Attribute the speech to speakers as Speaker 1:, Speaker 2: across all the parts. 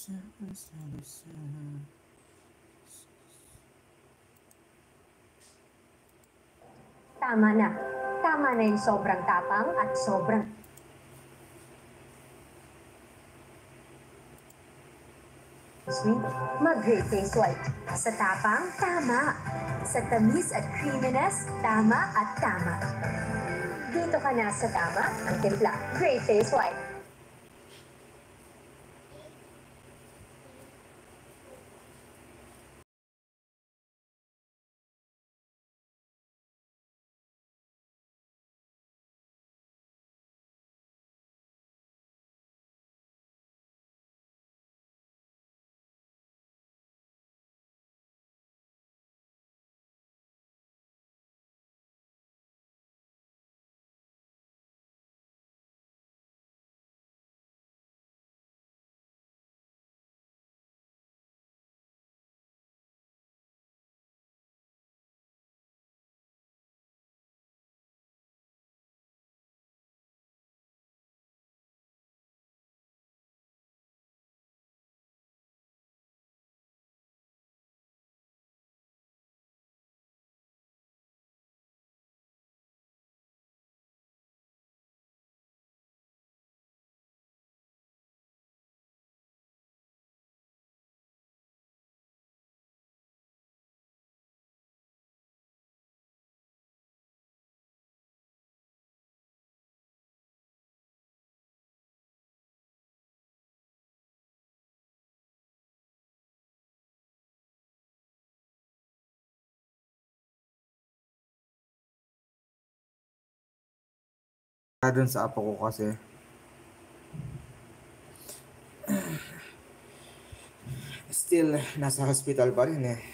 Speaker 1: Tama na. Tama na yung sobrang tapang at sobrang sweet. Mag-Great Taste White. Sa tapang, tama. Sa tamis at creaminess, tama at tama. Dito ka na sa tama, ang timpla. Great Taste White.
Speaker 2: Dun sa apo ko kasi still nasa hospital pa rin eh.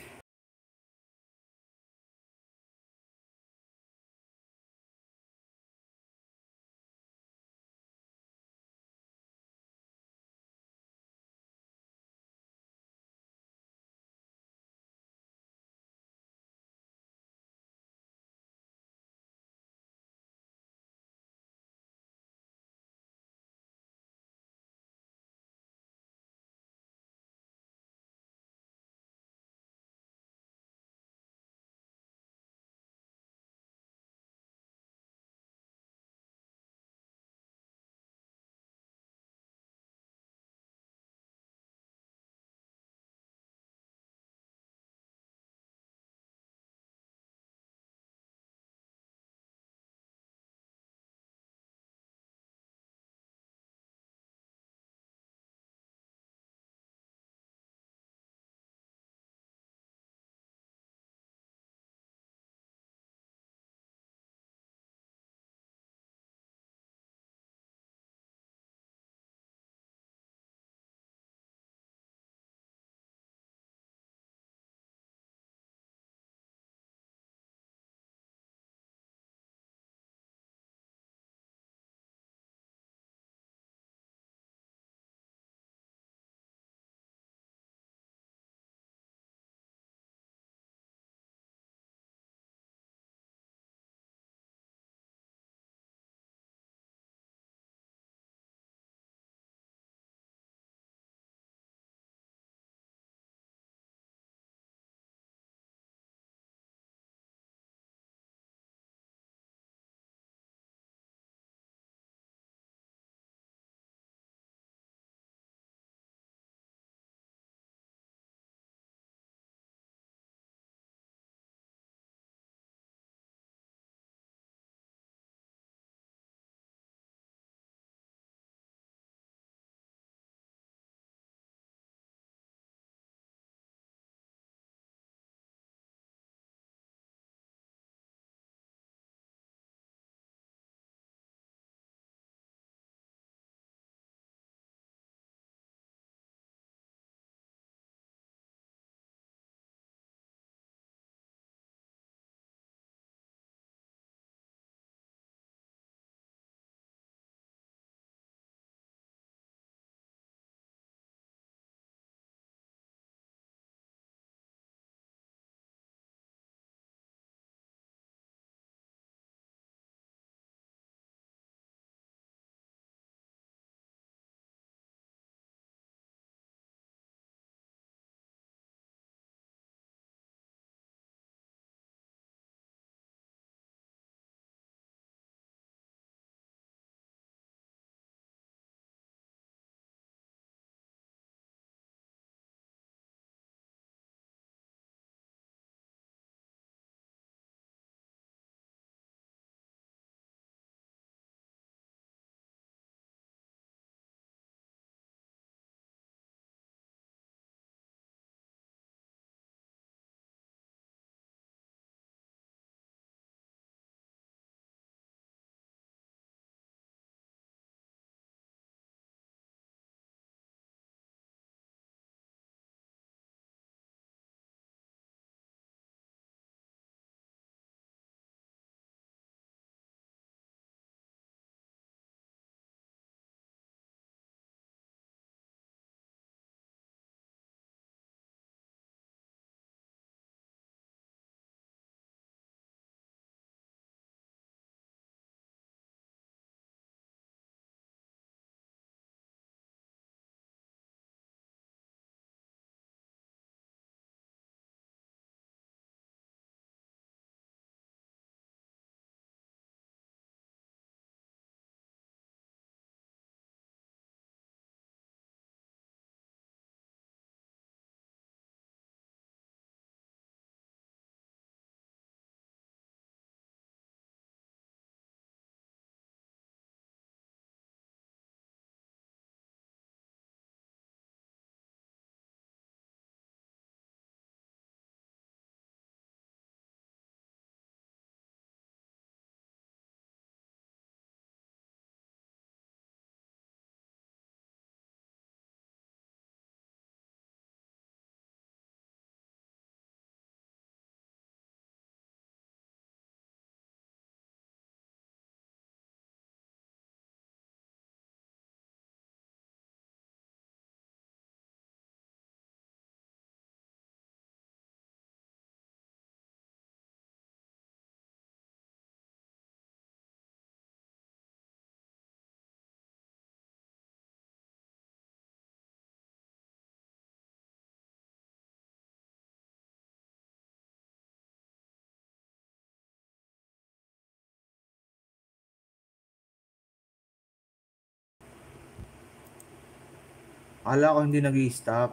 Speaker 2: Akala ko hindi nag-i-stop.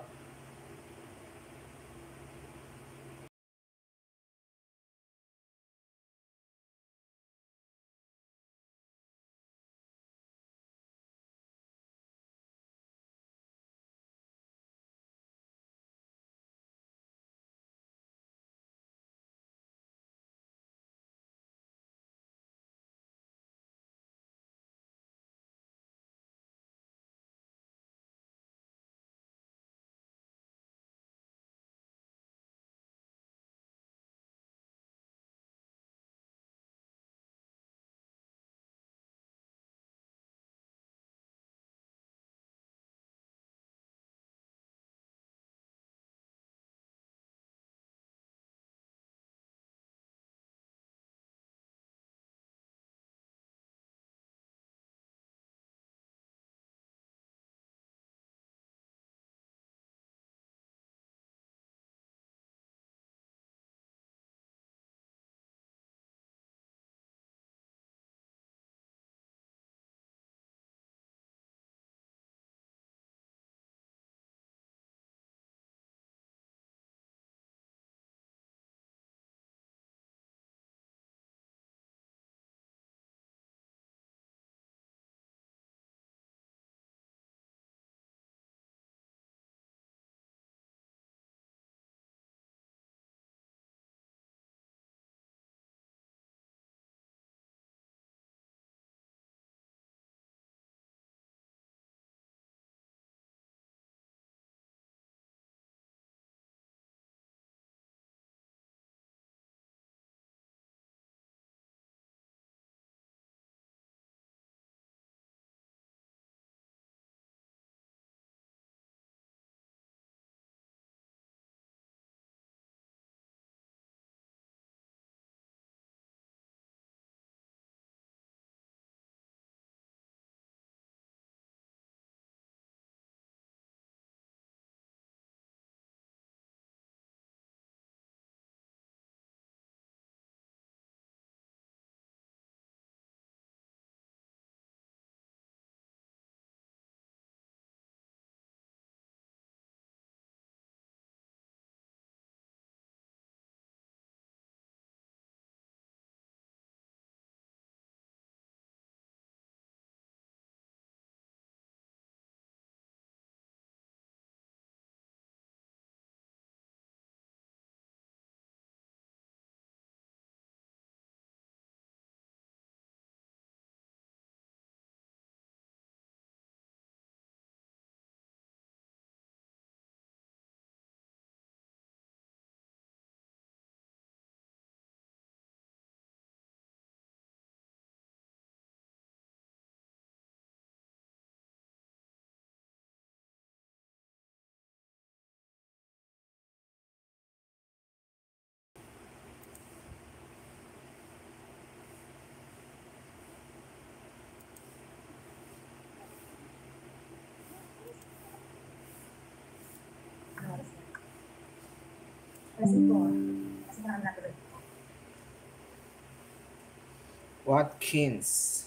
Speaker 2: Watkins.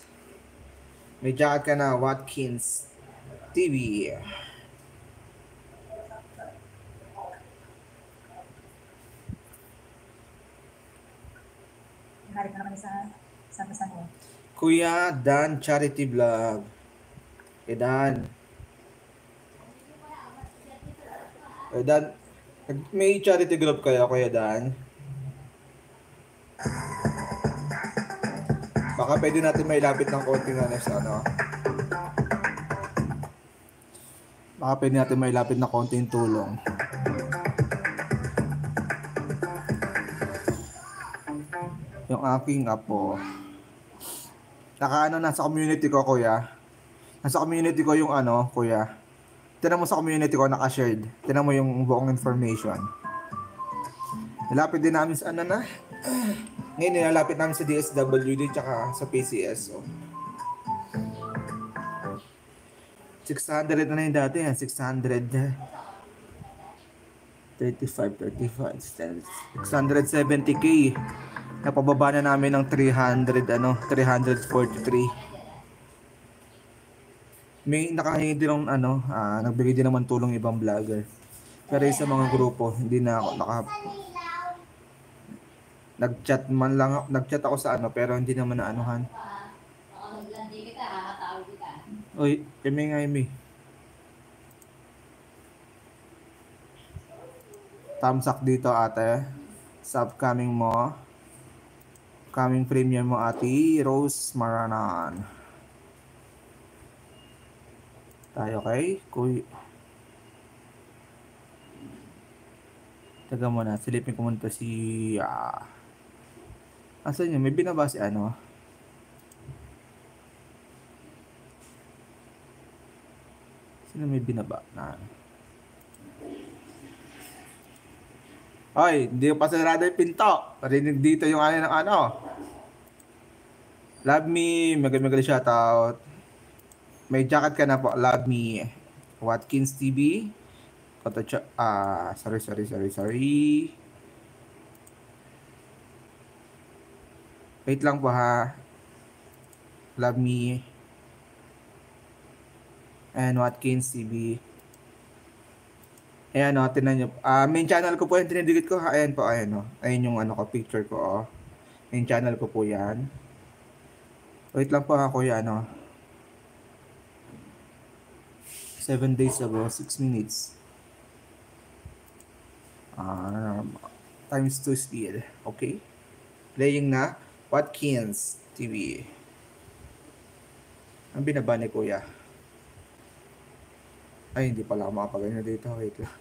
Speaker 2: May jacket ka na, Watkins TV.
Speaker 1: Hari ka naman sa mo.
Speaker 2: Kuya Dan Charity Vlog. Dan. Dan, may charity group kayo, Kuya Dan? Baka pwede natin may lapit ng konting Baka pwede natin may lapit na konting tulong. Yung aking apo. Nasa community ko, Kuya. Nasa community ko yung Kuya. Tinan mo sa community ko, naka-shared. Tinan mo yung buong information. Nilapit din namin sa Ngayon, nilalapit namin sa DSWD tsaka sa PCSO. 600 na yung dati, 670K. Napababa na namin ng 343. May nakahingi din ng ano, nagbigay din naman tulong ibang vlogger. Pero yung sa mga grupo, hindi na ako nag-chat ako sa ano, pero hindi naman naanuhan. Uy, Amy. Thumbs up dito ate. Sa upcoming mo. Coming premium mo ate, Rose Maranan. Tayo kay taga mo na, silipin ko muna si asan yun? May binaba si ano? Sino may binaba na ano? Hoy, hindi pa sarado yung pinto. Parinig dito yung ano ng ano. Love me, magaling shoutout. May jacket ka na po, love me. Watkins TV. Sorry. Wait lang po ha. Love me. And Watkins TV. Ayan o, tinan nyo. Main channel ko po yung tinidikit ko. Ayan po, ayan o. Ayan yung ano ko, picture ko o. Main channel ko po yan. Wait lang po ha, kuya, ano. 7 days ago, 6 minutes. Times 2 speed. Okay. Playing na Watkins TV. Ang binaba ni kuya. Ay, hindi pala ako makapagano dito. Wait lang.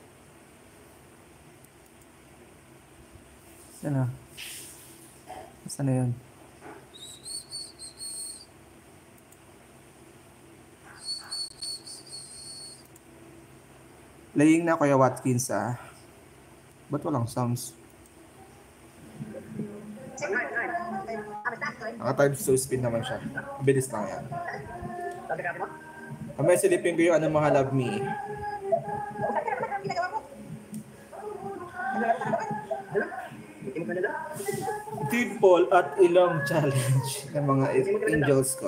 Speaker 2: Sana. Sana yun? Playing na Kuya Watkins Ba't walang sounds? Naka-times 2 speed naman siya. Bilis lang yan. Kamay silipin ko yung ano mga love me. Tipol at ilong challenge ng mga angels ko.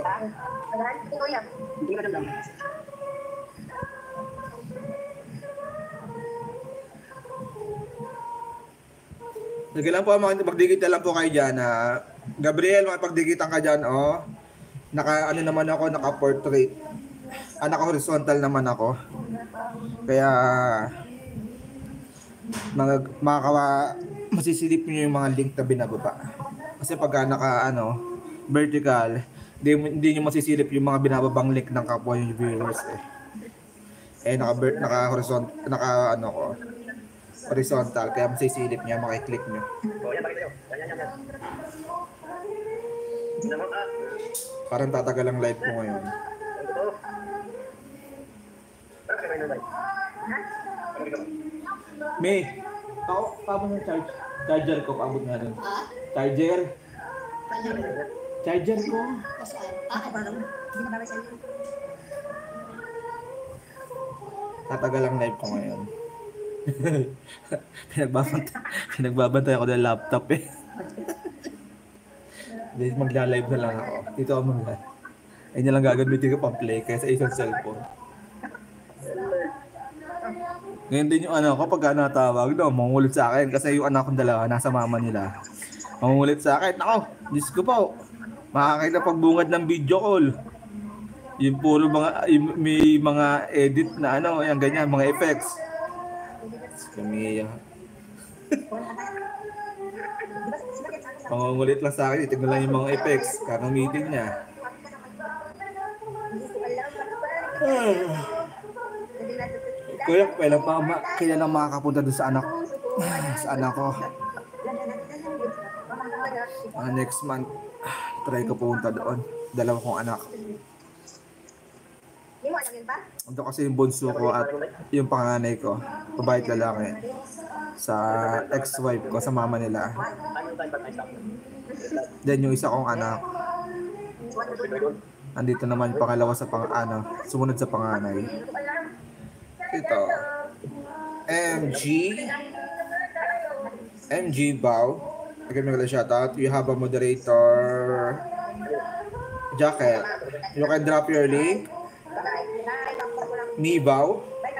Speaker 2: Sige lang po, magdikit lang po kayo dyan. Gabriel, makipagdikitan ka dyan, oh. Naka, ano naman ako, naka-portrait. Naka-horizontal naman ako. Kaya, masisilip nyo yung mga link na binababa. Kasi pag naka, vertical, hindi nyo masisilip yung mga binababang link ng kapwa yung viewers naka-horizontal, horizontal, kaya masisilip niya, makiklik nyo. Parang tatagal ang live ko ngayon. May, paabot ng charger ko, paabot nga rin. Charger ko. Tatagal ang live ko ngayon. Pinagbabantay ako ng laptop Magla-live na lang ako. Dito ako mag-live. Ayun na lang gagamitin ko pang-play kaysa isang cellphone. Ngayon din yung kapag natawag, mangungulit sa akin kasi yung anak kong dalawa nasa mama nila. Mangungulit sa akin, Diyos ko po, makakita pagbungad ng video call. Yung puro may mga edit na yung ganyan, mga effects. Kamiya. Mangungulit lang sa akin, itignan lang yung mga effects, karang meeting niya. Kuya, kailan makakapunta doon sa anak ko. Next month, try ko punta doon. Dalawa kong anak. Ito kasi yung bunso ko at yung panganay ko, babae at lalaki, sa ex-wife ko, sa mama nila. Then yung isa kong anak, andito naman yung pangalawa sa sumunod sa panganay. Ito, MG Bao. Again, maganda shoutout. You have a moderator jacket. You can drop your link Nibaw.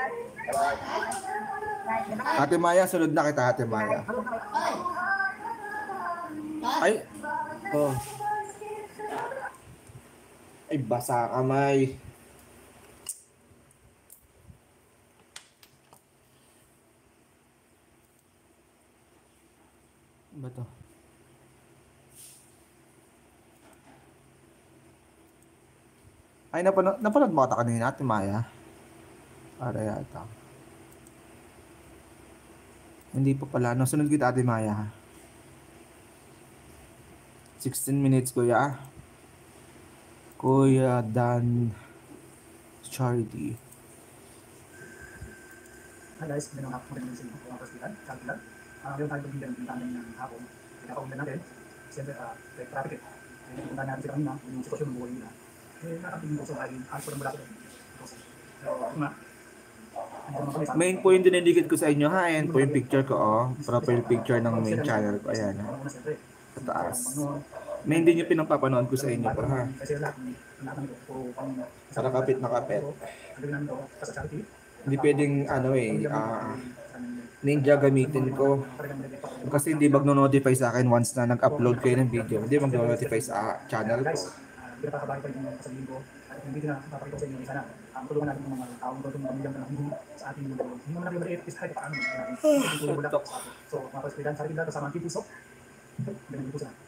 Speaker 2: Ate Maya, sunod na kita, Ate Maya. Ay. Oh. Ay, basa kamay. Ba to? Ay, napanood mo ata kanina, Ate Maya? Para yata. Hindi pa pala. No, sunod kita, Ate Maya. 16 minutes, Kuya. Kuya Dan Charity.
Speaker 3: Hi guys, magandang hapon din sa mga hospital, Calcular. Meron tayong pagbibigan ng tanong ng hapon. Pinaka-ulan natin. Siyempre, traffic. Pinag-ulan natin sila kanina, yung sitwasyon ng buhay nila. Nakapingin ko sa ay answer ng mula ko. Pero, nga,
Speaker 2: Main po yung dinidikit ko sa inyo, ha? Ayan po yung picture ko, oh. Profile picture ng main channel ko. Ayan, ha? Sa taas. Main din yung pinapapanood ko sa inyo po, ha? Para kapit na kapit. Hindi pwedeng, Ninja gamitin ko. Kasi hindi magno-notify sa akin once na nag-upload kayo ng video. Hindi magno-notify sa channel ko.
Speaker 3: Pinapakabahay pa yung sasabihin ko at yung video na papakita ko sa inyo isa na tulungan natin yung mga taong tutong pamilyang na hindi sa ating mundo. Hindi mo na natin maliit is kahit paano natin. So mga kaspidan, sa akin lang kasama ang puso. Ganun yung puso na.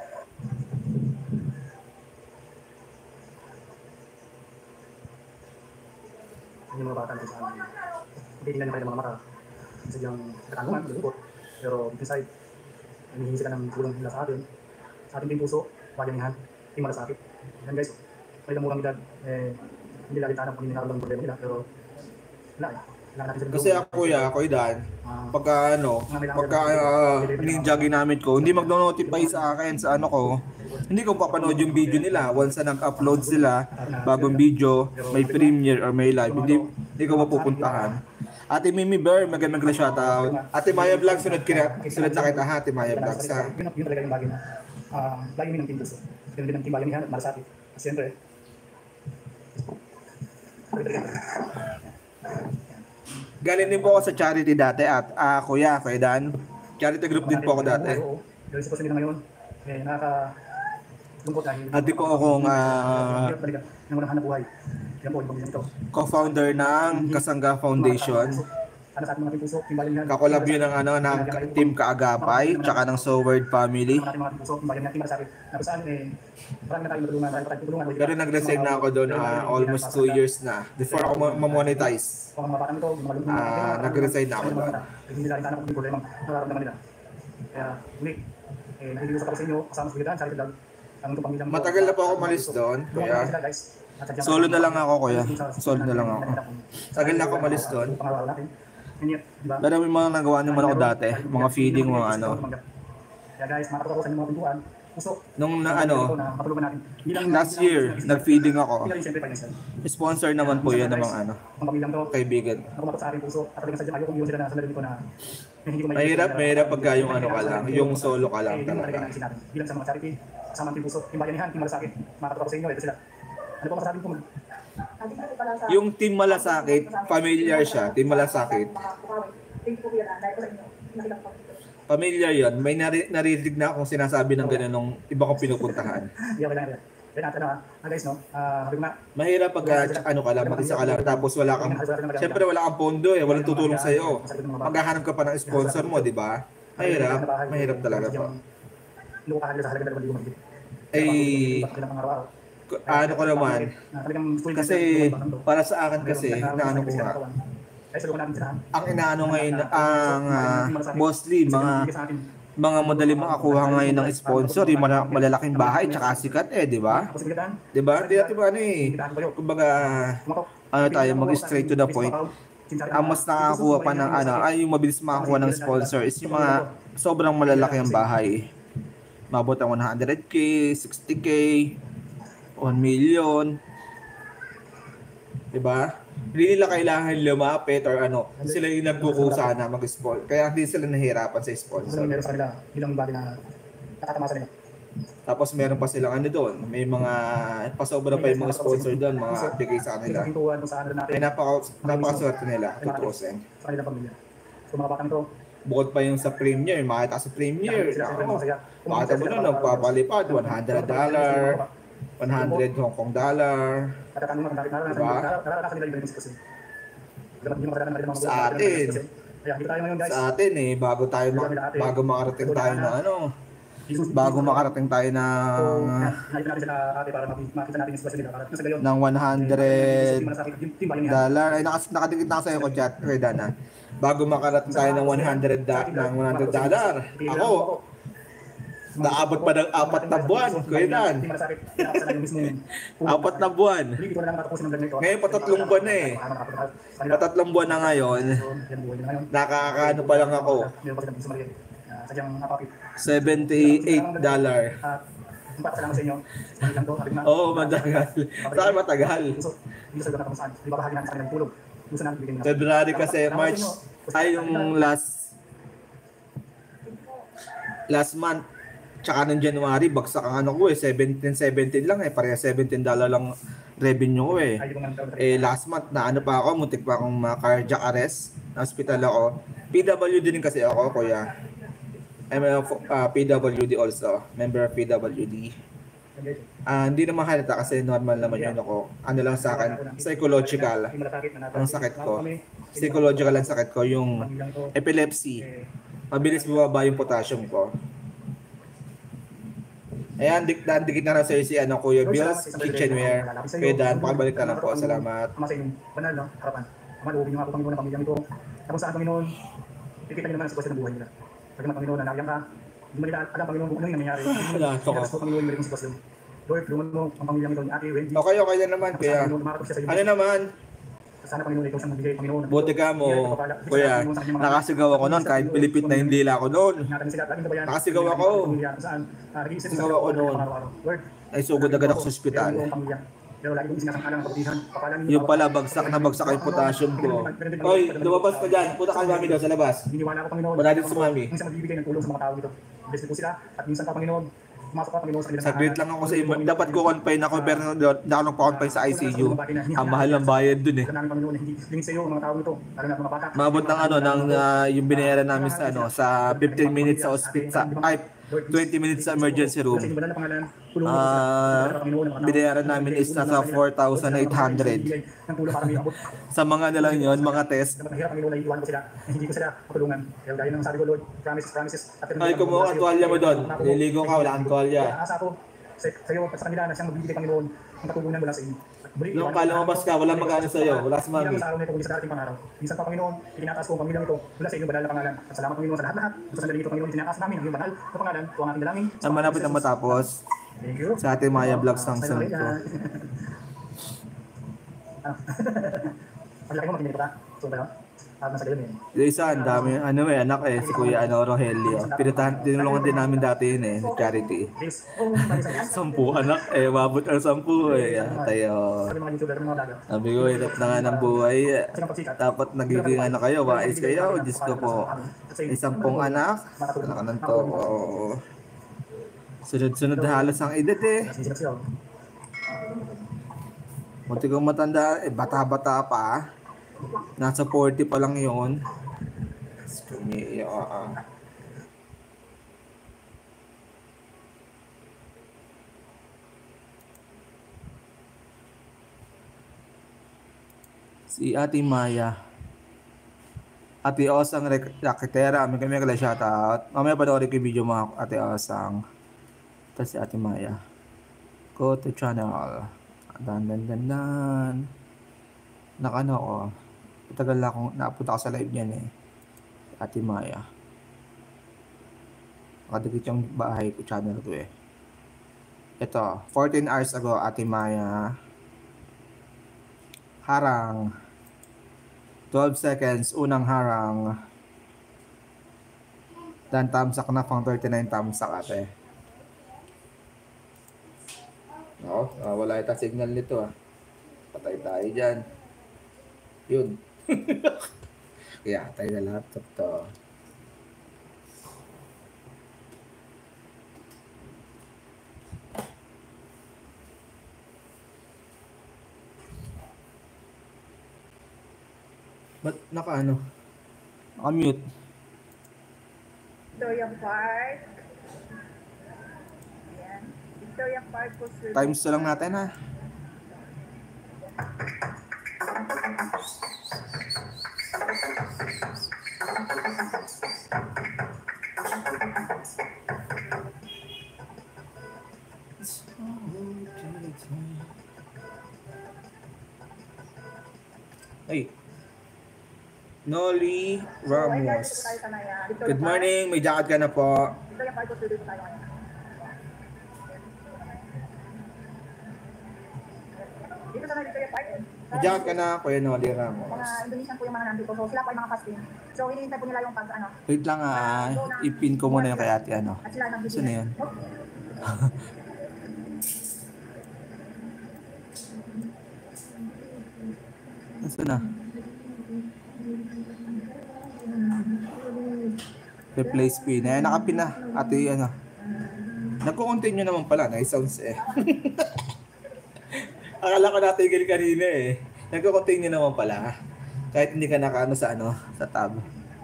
Speaker 3: Yung mga bata natin sa amin. Hindi tingnan nyo kayo ng mga mata. Sadyang katanungan, malulukot. Pero inside, hinihingi sila ng tulong nila sa atin. Sa ating puso, bayanihan, hindi malasakit. Yan guys, may lamurang edad, hindi lagi tanong kung hindi nakaroon ng problema nila, pero wala eh.
Speaker 2: Kasi ako Dan, pagka ninja ginamit ko, hindi magno-notify sa akin sa ano ko. Hindi ko papanood yung video nila. Once na nag-upload sila, bagong video, may premiere or may live, hindi ko mapupuntahan. Ate Mimi Bear, magandang shoutout. Ate Maya Vlog, sunod na kita, ha? Ate Maya Vlog sa...
Speaker 3: Yun talaga yung bagay na lagi mo ng team gusto. Yun din ang team bayanihan at malasakit. Siyempre,
Speaker 2: galing din po ako sa charity dati at Kuya Dan. Charity group din po ako dati.
Speaker 3: Yung sitwasyon nila ngayon, nakaka-lungkot dahil
Speaker 2: At di po akong
Speaker 3: ng walang hanap buhay. Yan po, yung ito.
Speaker 2: co-founder ng Kasangga Foundation.
Speaker 3: Ano sa ating mga puso, team bayanihan.
Speaker 2: Kakolab yun ng Team Kaagapay tsaka ng Soward Family.
Speaker 3: Mga puso, team bayanihan, team malasakit. Na kung saan, marami na tayong matulungan, marami na tayong tutulungan.
Speaker 2: Pero nag-resign na ako doon almost 2 years na. Before ako ma-monetize. Nag-resign na ako doon.
Speaker 3: Hindi nila rin tanong kung problema nararamdaman nila. Kaya, ulit, nakikiusap ako sa inyo, kasama sa Kulitan, Charity Vlog.
Speaker 2: Matagal na po ako malis doon. Kaya, solo na lang ako, Kuya. Solo na lang ako. Tagal na ako malis doon. Pero may mga nagawa naman ako dati. Mga feeding, mga ano.
Speaker 3: Kaya guys, makapagawa ko sa inyo mga pintuan.
Speaker 2: Nung last year, nag-feeding ako. Sponsor naman po yan ng mga kaibigan. Mahirap pagka yung ano ka lang, yung solo ka lang talaga.
Speaker 3: Bilang sa mga charity, kasama ang puso, team bayanihan, team malasakit. Makapagawa ko sa inyo, ito sila. Ano po masasabi ko?
Speaker 2: Yung Team Malasakit, familiar siya, Team Malasakit. Familiar yun. May naririnig na akong sinasabi ng gano'n nung iba kong pinupuntahan. Mahirap pag ano ka lang, mag-isa ka lang, tapos wala kang, syempre wala kang pondo eh, walang tutulong sa'yo. Maghahanap ka pa ng sponsor mo, di ba? Mahirap talaga po. Ano ko naman, kasi para sa akin kasi, naano ko nga, ang inaano ngayon, ang mostly mga madaling makakuha ngayon ng sponsor, yung malalaking bahay, tsaka sikat di ba? Di ba? Hindi natin ba kumbaga, tayo, mag-straight to the point. Ang mas nakakuha pa ng yung mabilis makakuha ng sponsor is yung mga sobrang malalaki ang bahay. Mabot ang 100K, 60K, 1 million. Diba? Hindi nila kailangan lumapit or sila yung nagkukusa na mag-sponsor. Kaya hindi sila nahihirapan sa sponsor.
Speaker 3: Meron sa kanila, bilang bagay na nakatamasa nila.
Speaker 2: Tapos meron pa silang ano doon, may mga pasobra pa yung mga sponsor doon, mga bigay sa kanila.
Speaker 3: Pintuan kung saan natin.
Speaker 2: Ay napakaswerte nila, tutuusin.
Speaker 3: Sa kanilang pamilya. So mga batang ito,
Speaker 2: Bukod pa yung sa Premier, makita sa Premier, makita mo na nagpapalipad, $100, 100 Hong Kong dollar. Diba? Sa atin. Sa atin bago makarating tayo na ano, bago makarating tayo ng $100, ay nakadikit na sa'yo ko chat, kay Dana. Bago makarating tayo ng $100, ako, naabot pa ng 4 na buwan, Kuya Dan. 4 na buwan. Ngayon pa 3 buwan na eh. Pa 3 buwan na ngayon. Nakakaano pa lang ako. $78. Oo, matagal. Saan matagal? February kasi, March, ay yung last month, tsaka ng January, bagsak ang ano ko eh, 17 lang eh, pareha $17 lang revenue ko eh. Last month na ano pa ako, muntik pa akong cardiac arrest, na hospital ako. PWD din kasi ako, kuya. I'm a PWD also, member of PWD. Hindi naman halata kasi normal naman yun ako. Ano lang sa akin, psychological ang sakit ko. Psychological ang sakit ko, yung epilepsy. Mabilis bumaba yung potassium ko. Ayan, dikit na lang sa'yo si Kuya Bills, kitchenware. Kuya Dan, pakibalik ka lang po. Salamat.
Speaker 3: Banal, no? Harapan. Ama, luwagin niyo nga po, Panginoon, ang pamilyang ito. Tapos saan, Panginoon, ikita niyo naman ang sitwasyon ng buhay nila. Pag naman, Panginoon, nanayang ka, hindi mo nila alam, Panginoon, kung ano yung nangyayari. Tapos po, Panginoon, yung yung sitwasyon. Lord, tulungan mo ang pamilyang ito ni Ate Wendy.
Speaker 2: Okay na naman, Kuya. Ano naman?
Speaker 3: Sana, Panginoon, ikaw siyang magbigay, Panginoon.
Speaker 2: Buti ka mo, Kuya. Nakasigaw ako noon, kahit pilipit na hindi ako noon. Nakasigaw ako. Sigaw ako noon. Ay, sugod agad ako sa ospital. Yung pala, bagsak na bagsak yung potassium ko. Oy, lumabas ka dyan. Punta ka mami daw sa labas. Wala dito si mami.
Speaker 3: Minsan magbibigay ng tulong sa mga tao dito. Bless po sila. At minsan pa, Panginoon, pumasok pa, Panginoon, sa kanilang
Speaker 2: Saglit lang ako sa iba. Dapat ko confine ako, pero hindi ako nagpa-confine sa ICU. Ang mahal ng bayad dun eh. Maabot ng yung binayaran namin sa sa 15 minutes sa hospital, ay 20 minutes sa emergency room. Binayaran namin is nasa 4,800. Sa mga lang yun, mga test. Ay, kumuha ang tuwalya mo doon. Liligo ka, wala kang tuwalya.
Speaker 3: Sa'yo at sa kanila na siyang magbibigay, Panginoon, ang katugunan mula sa inyo.
Speaker 2: Nung kalumabas ka, walang mag-ano sa'yo, wala si mami.
Speaker 3: Sa araw na ito, sa darating pang araw. Minsan pa, Panginoon, itinataas ko ang pamilyang ito mula sa inyong banal na pangalan. At salamat, Panginoon, sa lahat-lahat. Sa sandali ito, Panginoon, itinataas namin ang iyong banal na pangalan. Ito ang ating dalangin.
Speaker 2: Ang malapit na matapos sa ating Maya Vlogs ng sunod ko.
Speaker 3: Ang laki mo, makinig ka. So, ba yun? Nasa gayon
Speaker 2: Yung isa, ang dami, anak si Kuya Rogelio. Tinulungan din namin dati yun charity. 10 anak, mabot ang 10 tayo. Sabi ko, hirap na nga ng buhay. Dapat nagiging kayo, wais kayo. Diyos ko po, 10 anak, anak ng to. Sunod-sunod halos ang edad Munti kong matanda, bata-bata pa. Nasa 40 pa lang yun. Si Ate Maya. Ate Osang Rakitera. Kami kala shoutout. Mamaya panoorin ko yung video mga Ate Osang. Ito si Ate Maya. Go to channel. Dan. Nakano ko. Tagal na akong napunta ako sa live niyan Ate Maya. Nakadikit yung bahay ko, channel ko Ito, 14 hours ago, Ate Maya. Harang. 12 seconds, unang harang. Dan tamsak na pang 39 tamsak ate. Wala ita signal nito Patay tayo dyan. Yun. Kaya tayo na laptop to. Ba't naka-ano? Naka-mute.
Speaker 4: Victoria Park. Ayan. Victoria Park po, sir.
Speaker 2: Times na lang natin ha. Ay. Noli Ramos. Good morning. May jacket ka na po.
Speaker 4: Victoria Park po, sir. Dito tayo ngayon. Dito sa Victoria Park.
Speaker 2: May jacket ka na, Kuya Noli Ramos.
Speaker 4: Mga Indonesian po yung mga nandito. So, sila po ay mga fasting. So, hinihintay po nila yung pag, ano.
Speaker 2: Wait lang ipin ko muna yung kay ate ano.
Speaker 4: At sila nagbibigay.
Speaker 2: Saan na yun? Saan na? Replace pin. Eh, nakapin na. Ate, ano. Nagko-continue naman pala. Nice sounds eh. Akala ko natigil kanina eh. Nagko-continue naman pala. Kahit hindi ka nakaano sa ano, sa tab.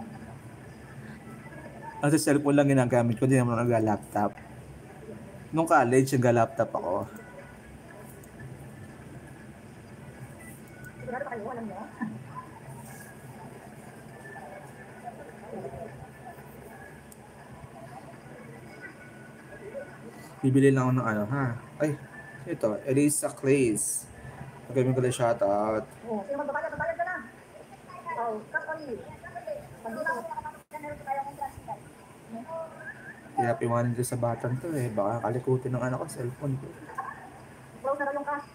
Speaker 2: Ang sa cellphone lang ginagamit ko, hindi naman nag-laptop. Nung college, nag-laptop ako.
Speaker 4: Sigurado pa kayo, alam nyo?
Speaker 2: Bibili lang ako ng ano, ha? Ay, ito, Elisa Clays. Magamin ko lang shoutout.
Speaker 4: Oh, sino magbabayad? Magbayad ka na. Oh, cash only. Pag dito, meron tayo ng classical.
Speaker 2: Hirap iwanan dito sa batang to eh. Baka kalikutin ng anak ko, cellphone ko.
Speaker 4: Close na raw yung cash.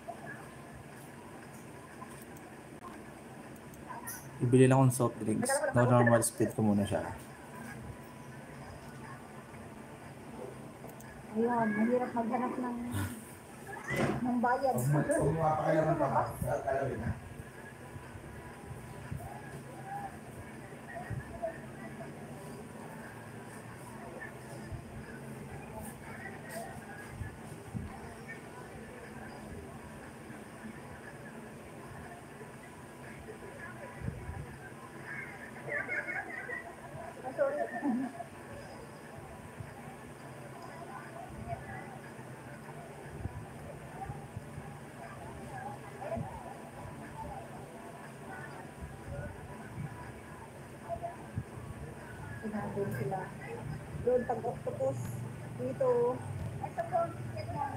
Speaker 2: Bibili lang akong soft drinks. No normal speed ko muna siya.
Speaker 4: Ayun, mahirap maghanap ng bayad. Sorry. Sinabing sila. Doon pag octopus dito. Ito po, ito mo.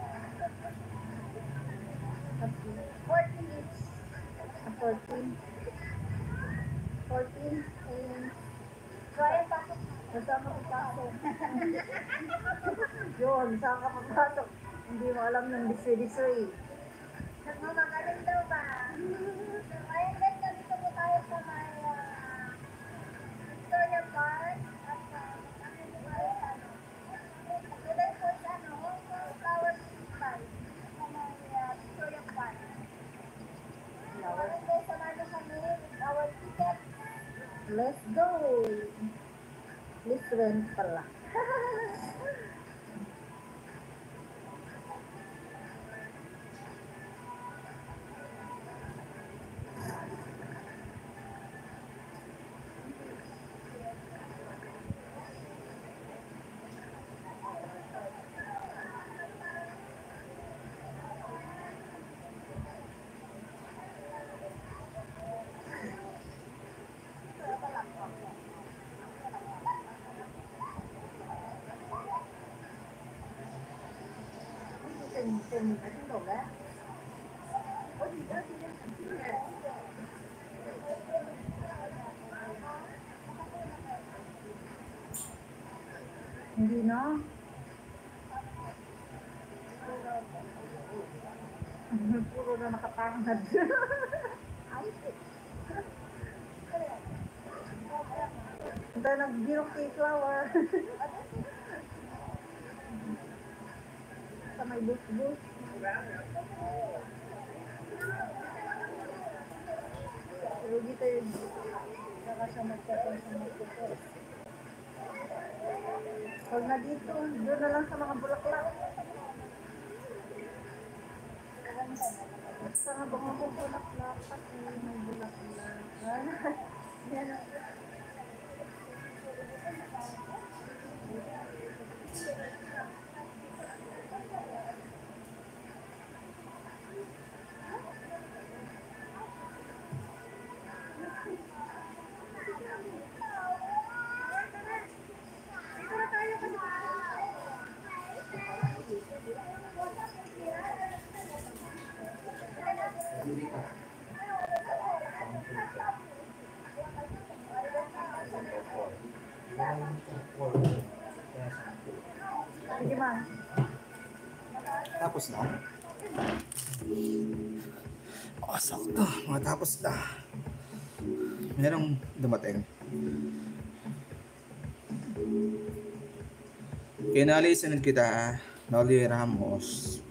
Speaker 4: 14 each. 14. 14 and try pasok. Kasama ko pasok. Yun, saan ka papasok? Hindi mo alam ng disay-disay. Nagmamagaling daw ba? Ayun guys, nandito po tayo sa may Victoria Park. At ano tayo sa ano? Tulad po sa ano, Flower Festival. Sa may Victoria Park. Ayun guys, samahan kami with our ticket. Let's go! Please rent pala. Hindi na. Puro na nakapangad. Ay, ito nagbirok kay flower. Sa may bus-bus. Pero dito yun. Saka siya magkatong sa mga pupos. Pag na dito, doon na lang sa mga bulaklak. Saan ba mga bulaklak? Kasi may bulaklak. Sige, ma'am.
Speaker 2: Tapos na. Sakto. Matapos na. Merong dumating. Kinalisanin kita, Noli Ramos.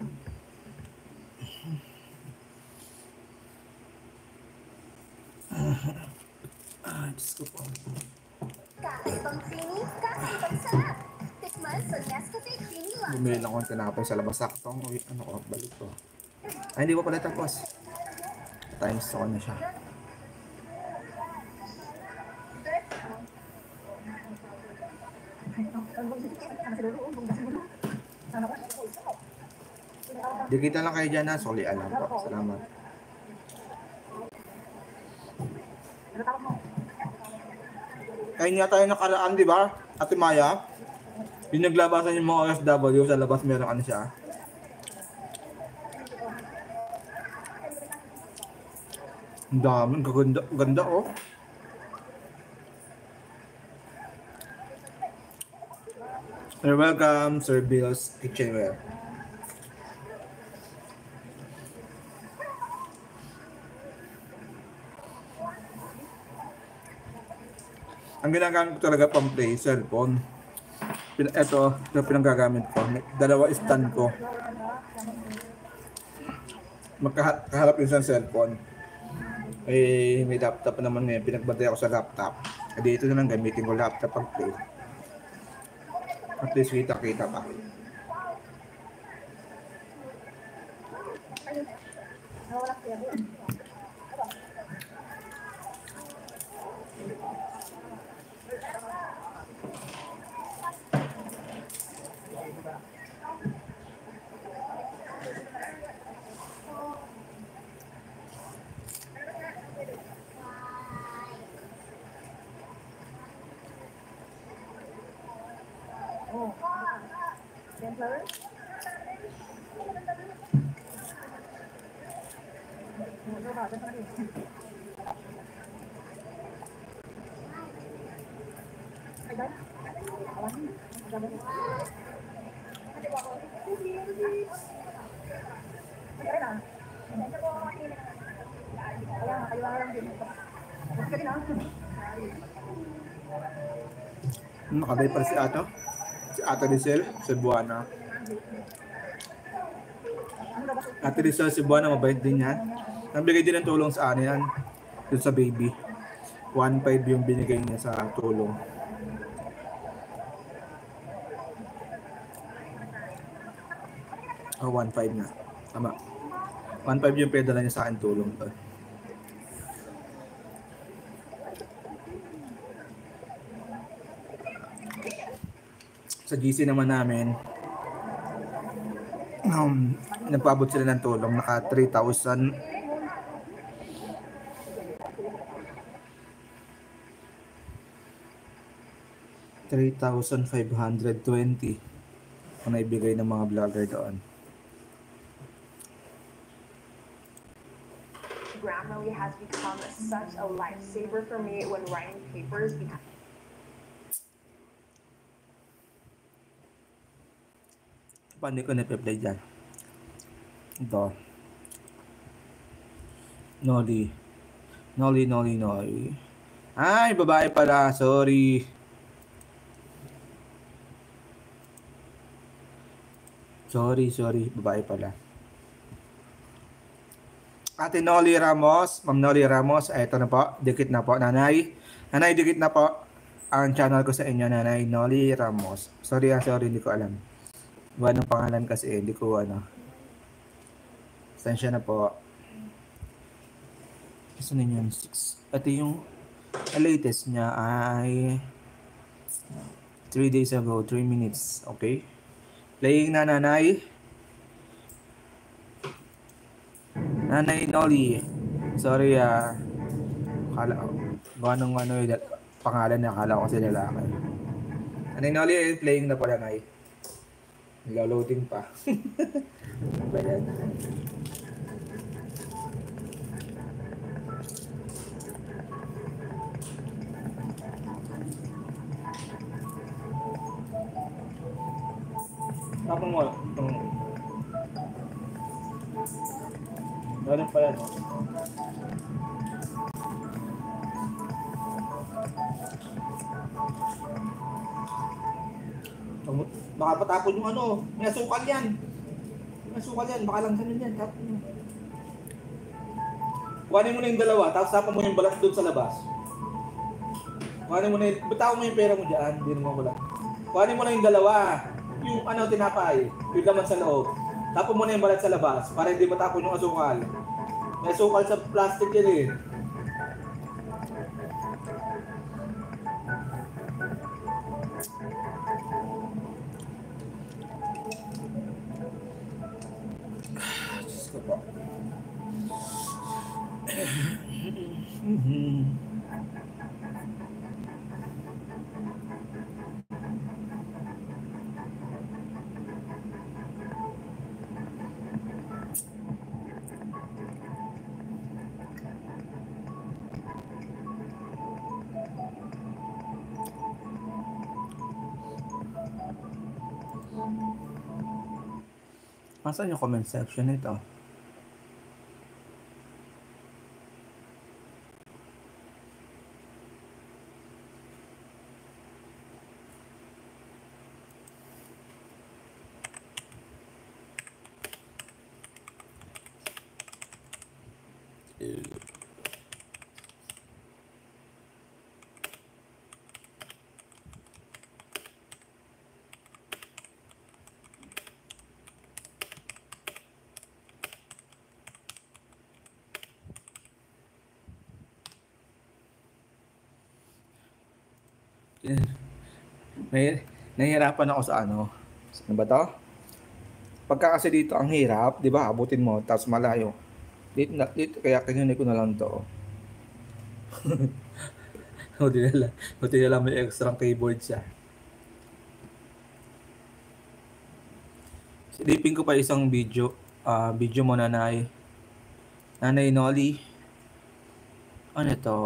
Speaker 2: Diyos ko po.
Speaker 1: Kakaibang creamy, kakaibang sarap. Tikman sa Nescafe Creamy Latte.
Speaker 2: Bumili lang akong tinapay sa labas. Saktong, ano ko, balik ko. Ay, hindi ko pala tapos. Times ako na siya. Dikita lang kayo dyan ha. Sorry, alam po. Salamat. Kaya nga tayo nakaraan, di ba? Ate Maya, yung naglabasan yung mga OFW sa labas, meron ano siya. Ang dami, ang ganda, ganda oh. You're welcome, Sir Bill's Kitchenware. Ang ginagamit ko talaga pang play, cellphone. Ito pinanggagamit ko. Dalawa stand ko. Magkaharap yun sa cellphone. Eh, may laptop naman ngayon. Pinagbantay ako sa laptop. Eh, dito na lang gamitin ko laptop pang play. At least kita-kita pa. Nakabay pala si Ato. Si Ato Rizal, Cebuana. Ate Rizal, Cebuana, mabait din yan. Nabigay din ng tulong sa ano yan. Dun sa baby. 1.5 yung binigay niya sa tulong. Oh, 1.5 na. Tama. 1.5 yung pedala niya sa akin tulong to. Sa GC naman namin, nagpaabot sila ng tulong, naka 3,000. $3,520 ang naibigay ng mga vlogger doon.
Speaker 5: Grammarly has become such a lifesaver for me when writing papers because
Speaker 2: Paano ko na-play dyan? Ito. Noli. Ay, babae pala. Sorry. Sorry. Babae pala. Ate Noli Ramos. Ma'am Noli Ramos. Ito na po. Dikit na po, nanay. Nanay, dikit na po. Ang channel ko sa inyo, nanay. Noli Ramos. Sorry, hindi ko alam. Iba ng pangalan kasi, hindi ko ano. Sensya na po. Gusto ninyo 6. Ito yung latest niya ay 3 days ago, 3 minutes. Okay? Playing na nanay. Nanay Nolly. Sorry akala anong yung pangalan niya, akala ko kasi lalaki. Nanay Nolly, playing na pala nay. Nilo-loading pa. Ano ba yan? Tapos mo, galing pa yan. Baka patapon yung ano, may asukal yan. May asukal yan, baka lang ganun yan. Tapon mo. Kuhanin mo na yung dalawa, tapos tapon mo yung balat doon sa labas. Kuhanin mo na yung, bitaw mo yung pera mo dyan, hindi naman wala. Kuhanin mo na yung dalawa, yung ano tinapay, yung laman sa loob. Tapon mo na yung balat sa labas, para hindi matapon yung asukal. May asukal sa plastic yan eh. Diyos ko po. Nasaan yung comment section nito? Nahihirapan ako sa ano. Ano ba to? Pagka kasi dito ang hirap, di ba? Abutin mo, tapos malayo. Dito kaya kinunin ko na lang to. Buti na lang may extra keyboard siya. Silipin ko pa isang video. Video mo nanay. Nanay Nolly. Ano to?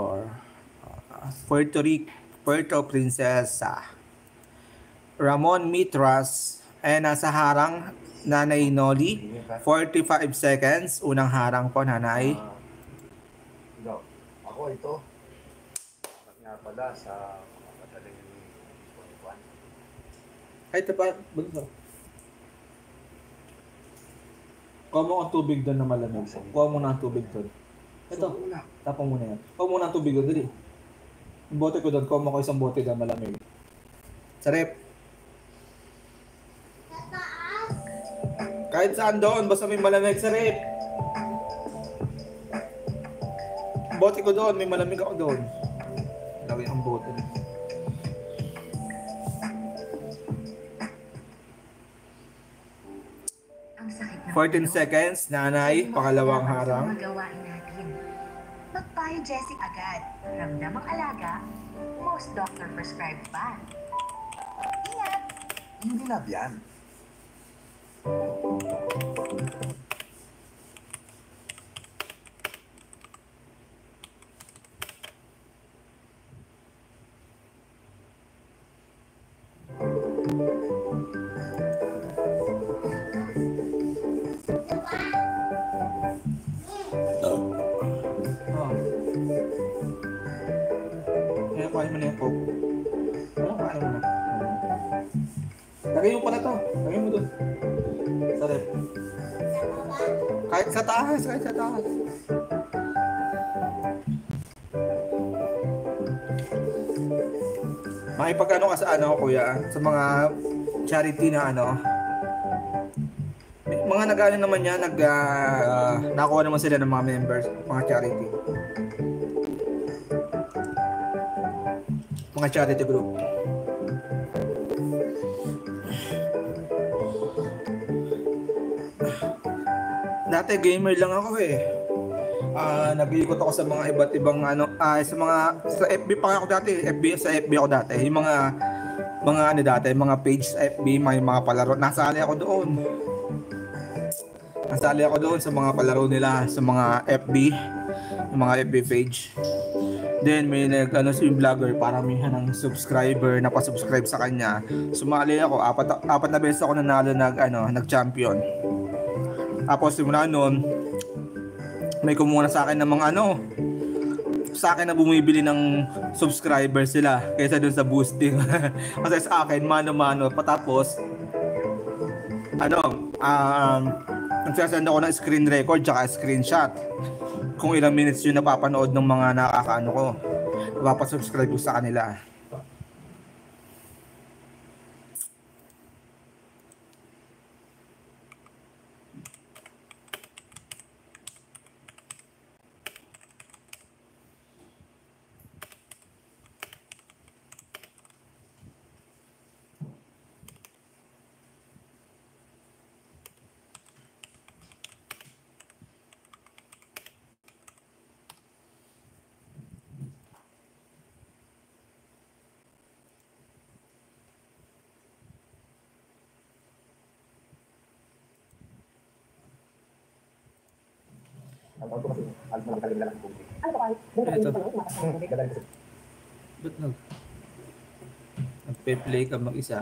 Speaker 2: Puerto Princesa. Ramon Mitras ay nasa harang Nanay Nolly. 45 seconds. Unang harang po, nanay.
Speaker 6: Ako ito. Bakit nga pala sa madaling pagkuhan.
Speaker 2: Ay, ito pa. Kuha mo ang tubig doon na malamig. Kuha mo na ang tubig doon. Ito. Tapong mo na yan. Kuha mo na ang tubig doon. Dali. Yung bote ko doon. Kuha mo ko isang bote na malamig. Sarap. Kahit saan doon, basta may malamig sa rep. Bote ko doon, may malamig ako doon. Lagay ang bote.
Speaker 1: Ang sakit ng
Speaker 2: 14 seconds, nanay, pangalawang harang.
Speaker 1: Magawain natin. Mag-Biogesic agad. Ramdam ang alaga, most doctor prescribed pa. Ingat!
Speaker 6: Hindi na yan.
Speaker 2: Kuhain mo na yung coke. Kuhain mo na. Lagay mo pala to. Lagay mo doon. Sa rep. Kahit sa taas, kahit sa taas. Makipag-ano ka sa ano, kuya? Sa mga charity na ano. Mga nag-ano naman yan, nakuha naman sila ng mga members, mga charity. Mga charity group. Dati gamer lang ako eh. Nag-iikot ako sa mga iba't ibang sa FB pa ako dati, sa FB ako dati. Yung mga page sa FB, may mga palaro. Nasali ako doon sa mga palaro nila sa mga FB, yung mga FB page. Then may yung vlogger, paramihan ng subscriber na pa-subscribe sa kanya. Sumali ako, apat na beses ako nanalo nag-champion. Tapos simula noon, may kumuha sa akin ng mga sa akin na bumibili ng subscriber sila kaysa dun sa boosting. Kasi sa akin mano-mano, patapos nagsasend ako ng screen record tsaka screenshot kung ilang minutes yung napapanood ng mga napapasubscribe ko sa kanila.
Speaker 3: Ang tawag ko kasi, alam mo lang talagang lalaki kong
Speaker 1: Ano ba kahit? Doon ka
Speaker 2: Ito.
Speaker 1: din pala, umakas ng tubig.
Speaker 3: Gagaling kasi.
Speaker 2: Ba't nagpe-play ka mag-isa?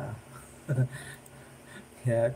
Speaker 2: Kaya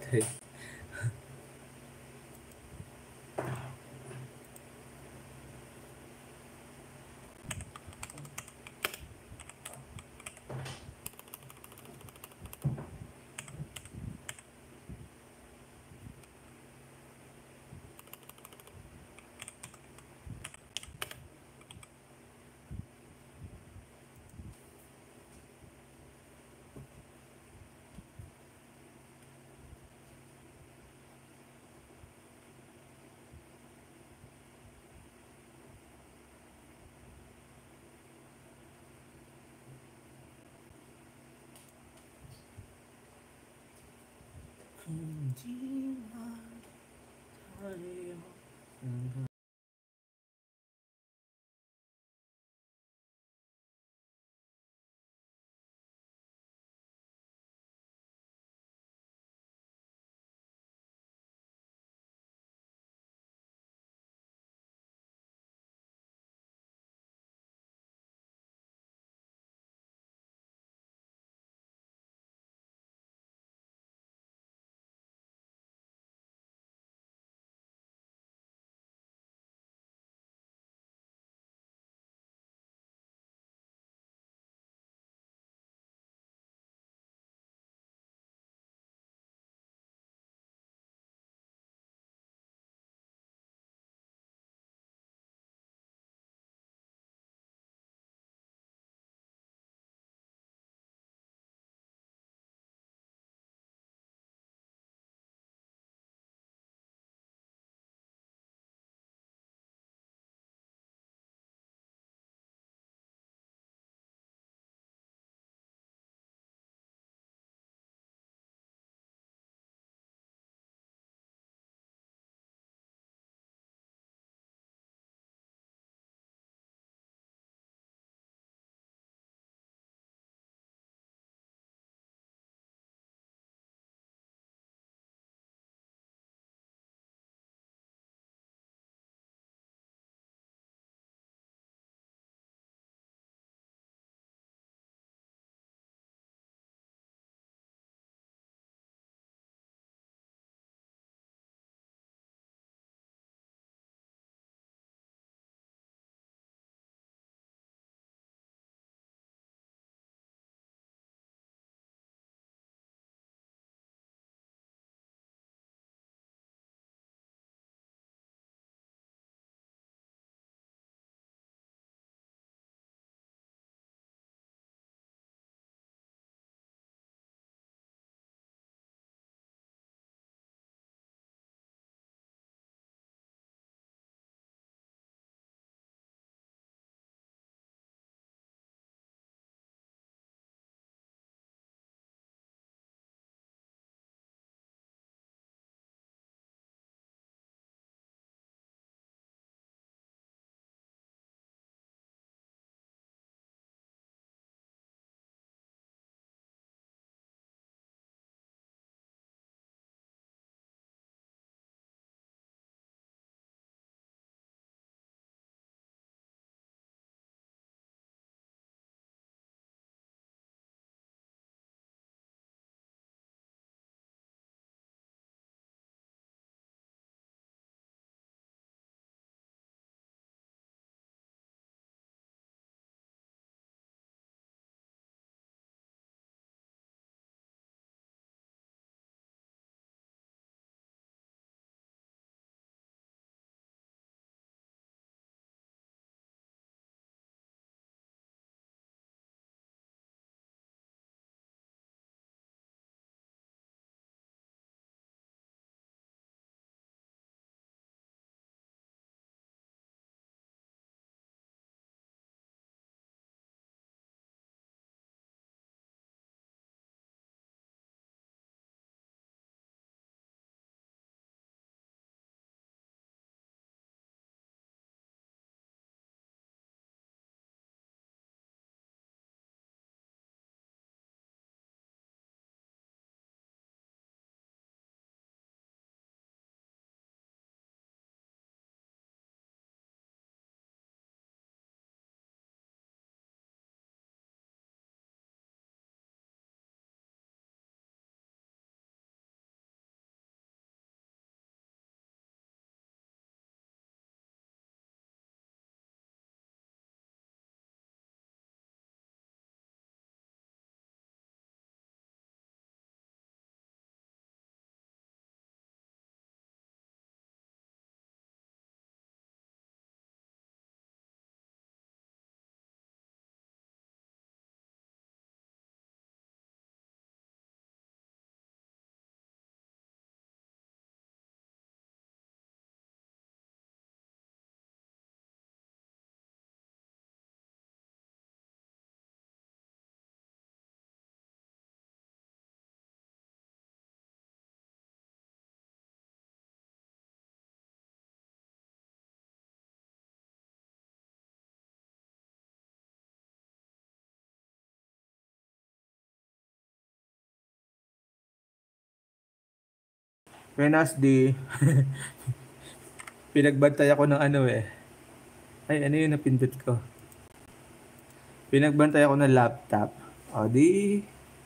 Speaker 2: Wednesday, pinagbantay ako ng ano eh. Ay, ano yung napindot ko? Pinagbantay ako ng laptop. O di...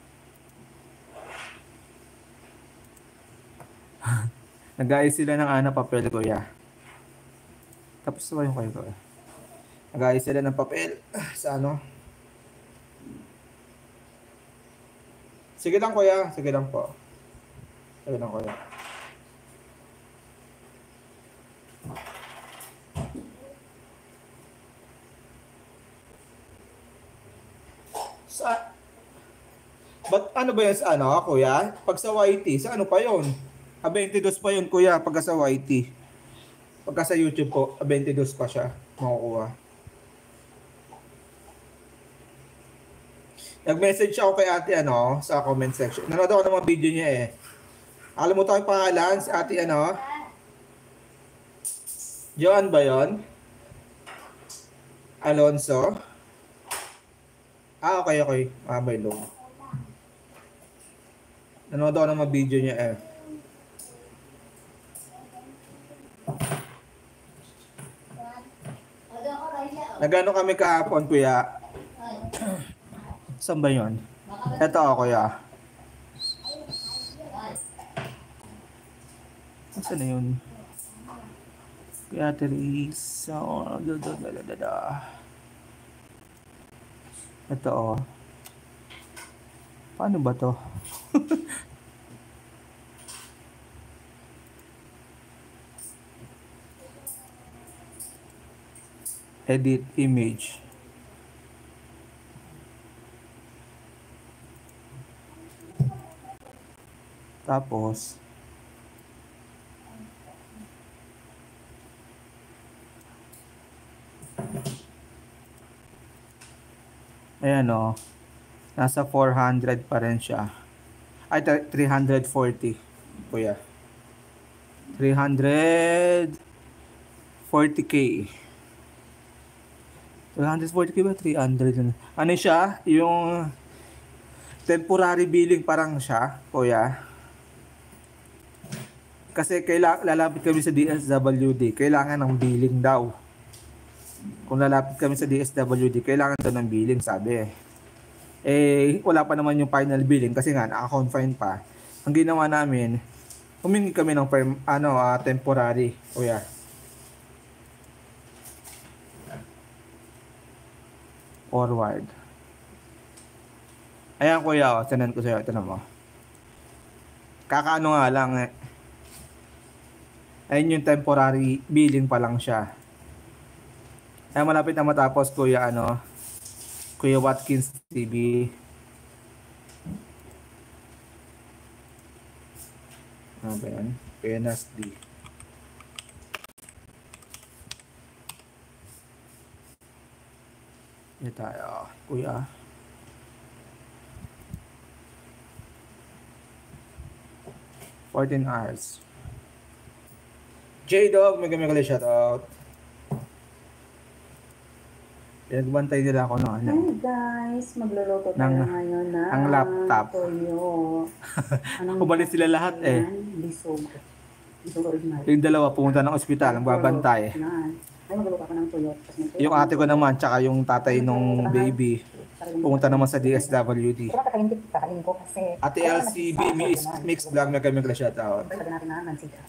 Speaker 2: Nag-ayos sila ng papel ko, ya. Tapos na ba yung kayo ko eh? Nag-ayos sila ng papel sa ano. Sige lang kuya, sige lang po. Sige lang kuya. Sa ano ba yan sa ano, kuya? Pag sa YT, sa ano pa yon? 22 pa yon kuya, pagka sa YT. Pagka sa YouTube po, 22 pa siya makukuha. Nag-message ako kay ate ano, sa comment section. Nanood ako ng mga video niya eh. Alam mo tayo pangalan, si ate ano? Joan ba yun? Alonso? Ah, okay, okay. Ah, by law. Nanood ako ng mga video niya eh. Nagano kami kahapon, kuya? Saan ba yun? Ito ako, kuya. Saan na yun? Kuya Teresa. Ito, oh. Paano ba to? Edit image. Tapos ayan o, nasa 400 pa rin siya. Ay, 340 kuya. 340k. 340k ba? 300. Ano siya? Yung temporary billing parang siya, kuya. Kasi lalapit kami sa DSWD, kailangan ng billing daw. Kung lalapit kami sa DSWD, kailangan daw ng billing, sabi eh. Eh, wala pa naman yung final billing kasi nga, naka-confine pa. Ang ginawa namin, humingi kami ng temporary, kuya. Forward. Ayan kuya, tinan ko sa'yo, tinan mo. Kakaano nga lang eh. Ayun yung temporary billing pa lang siya. Ay malapit na matapos kuya Kuya Watkins TV. Ano ba yan? PNSD. Hindi tayo, kuya. $14. J-Dog, mega shoutout. Pinagbantay nila ako ng ano.
Speaker 7: Hi guys, magluluto tayo ngayon na
Speaker 2: ang laptop.
Speaker 7: toyo.
Speaker 2: Umalis sila lahat eh.
Speaker 7: Bisog. Bisog original.
Speaker 2: Yung dalawa pumunta ng ospital, ang babantay.
Speaker 7: Ay, magluluto ako ng toyo.
Speaker 2: Yung ate ko naman, tsaka yung tatay nung baby, pumunta naman sa DSWD.
Speaker 7: Kakain ko kasi.
Speaker 2: Ate LCB Mix Vlog, mega shoutout.
Speaker 7: Lagyan natin na mantika.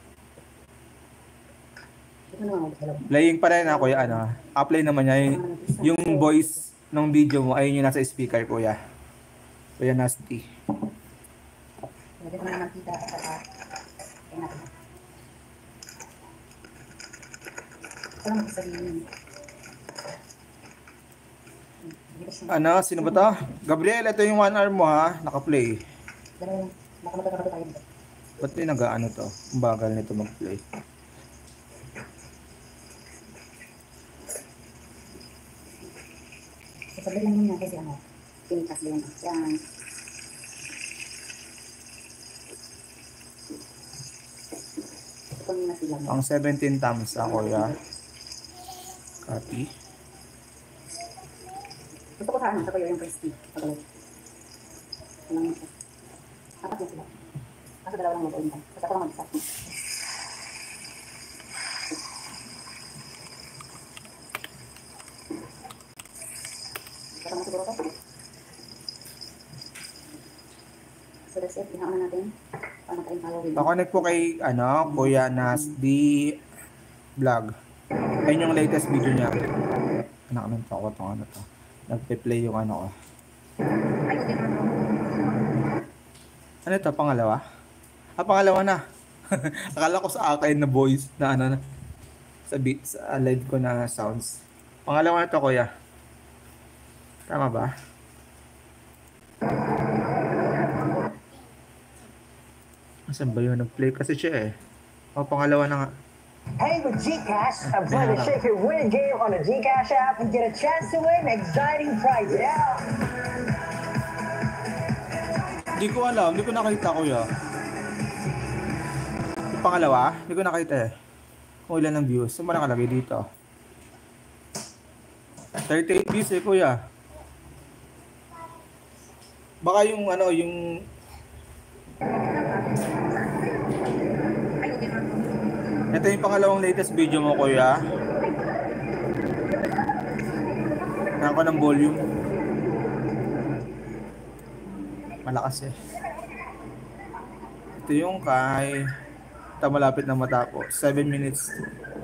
Speaker 2: Playing pa rin ako yung apply naman niya yung voice ng video mo, ayun yung nasa speaker kuya. Kuya Nasty.
Speaker 7: Lagyan ko na mantika at saka kain natin. Parang magsasabihin.
Speaker 2: Sino ba to? Gabriel, ito yung 1 hour mo ha, naka-play.
Speaker 7: Nakamatay tayo dito.
Speaker 2: Ba't may nag-ano to? Ang bagal nito mag-play.
Speaker 7: Sabi lang muna kasi pinikas din. Yan. Ito muna sila.
Speaker 2: Ang 17 thumbs ako ya. Copy.
Speaker 7: Gusto ko sa kayo yung crispy. Pagkalit. Alam mo siya. Apat na sila. Kaso dalawa lang mag-oin ka. Kasi ako lang mag-isa. Baka mo siguro to. So that's it. Inauna natin. Paano tayong Halloween.
Speaker 2: Pakonek po kay, Kuya Nasdi Vlog. Ayun yung latest video niya. Anak naman po ako itong to. Nagpe-play yung ko.
Speaker 7: Ay, okay.
Speaker 2: Ano ito? Pangalawa? Pangalawa na. Akala ko sa akin na voice na na sa beat, sa live ko na sounds. Pangalawa na to, Kuya. Tama ba? Asan ba yun? Nag-play kasi siya eh. Pangalawa na nga.
Speaker 8: Hey, with Gcash, I'm trying to shake your winning game on the Gcash app and get a chance to win exciting prizes.
Speaker 2: Hindi ko alam. Hindi ko nakita, Kuya. Yung pangalawa? Hindi ko nakita eh. Kung ilan ang views. Saan ba nakalagay dito? 38 views eh, Kuya. Baka yung yung ito yung pangalawang latest video mo, Kuya. Kailangan ko ng volume. Malakas eh. Ito yung kay... Ito malapit na matapos. 7 minutes.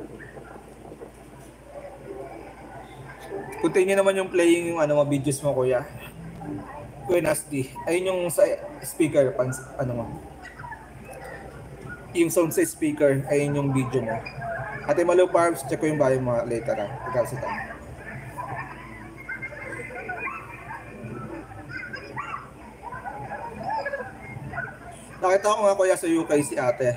Speaker 2: Continue naman yung playing yung mga videos mo, Kuya. Kuya Nasdi. Ayun yung sa speaker. Mo. Yung sound sa speaker, ayun yung video mo. Ate Malo Parms, check ko yung bahay mo later pagkasi tayo. Nakita ko nga, Kuya, sa UK si ate.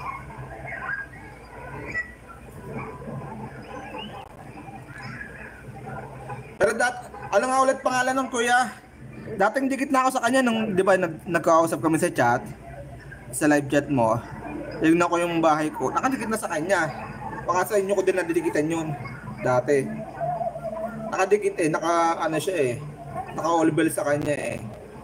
Speaker 2: Pero ano nga ulit pangalan ng Kuya? Dating dikit na ako sa kanya nung, di ba, nagkakausap kami sa chat, sa live chat mo. Tignan ko yung bahay ko. Nakadikit na sa kanya. Baka sa inyo ko din nadidikitan yun. Dati. Nakadikit eh. Siya eh. Naka-all bell sa kanya eh.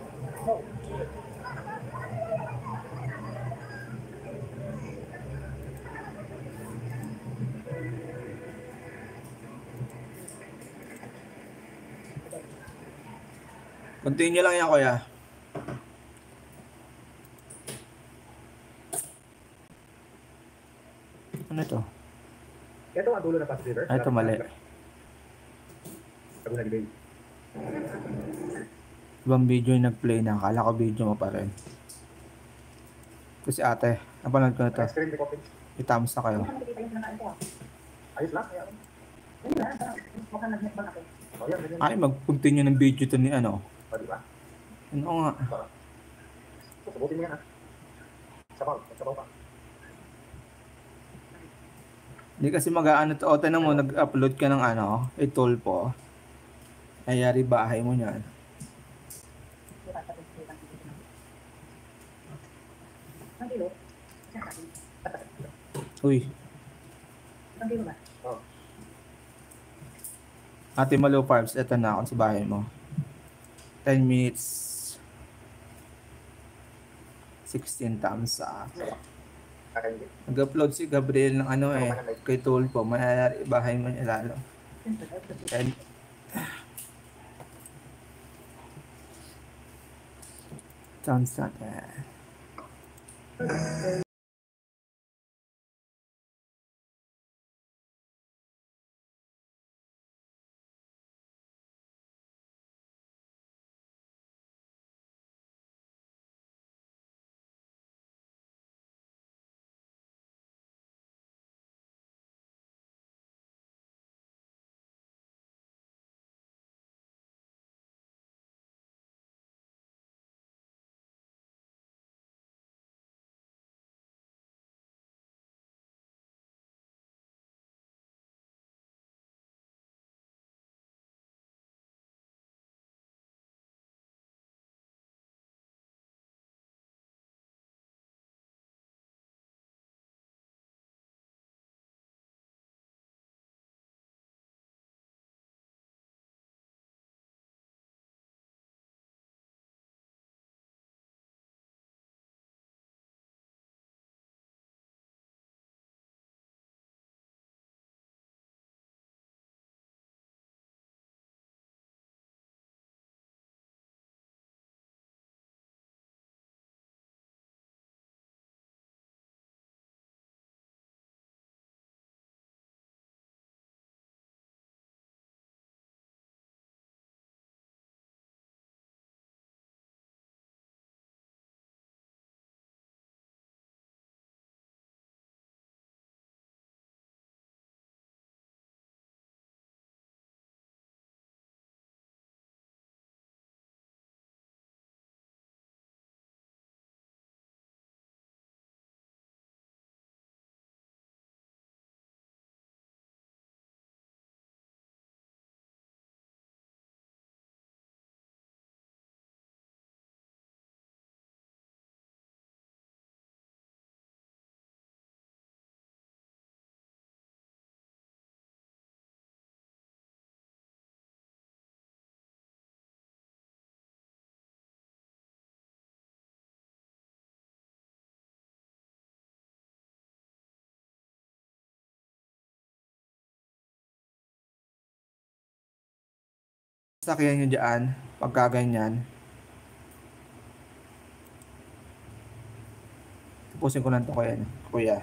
Speaker 2: Continue lang yan, Kuya. Ano ito?
Speaker 3: Ito ang dulo na fast river.
Speaker 2: Ito mali.
Speaker 3: Laguna de Bay.
Speaker 2: Ibang video yung nag-play na. Akala ko video mo pa rin. Kasi ate, napanood ko na ito.
Speaker 3: Ice cream recoffee.
Speaker 2: I-thumbs na kayo.
Speaker 3: Ayos lang.
Speaker 7: Mukhang nag-netbang ako.
Speaker 3: Oh, yan, ganyan.
Speaker 2: Ay, mag-continue ng video to ni
Speaker 3: O, di ba?
Speaker 2: Ano nga.
Speaker 3: Subutin mo yan, ha? Sabaw pa.
Speaker 2: Hindi kasi mag-ano to. O, tanong mo, nag-upload ka ng tool po. Ayari bahay mo niyan.
Speaker 7: Ang kilo?
Speaker 2: Uy.
Speaker 7: Ang kilo ba?
Speaker 3: Oh.
Speaker 2: Ate Malo Farms, eto na ako sa bahay mo. 10 minutes. 16 thumbs up.
Speaker 3: Kakainin.
Speaker 2: Nag-upload si Gabriel ng kay tool po. Mayayari bahay mo niya lalo. And, thumbs up. sakyan nyo dyan, pagka ganyan. Tapusin ko lang ito kuya.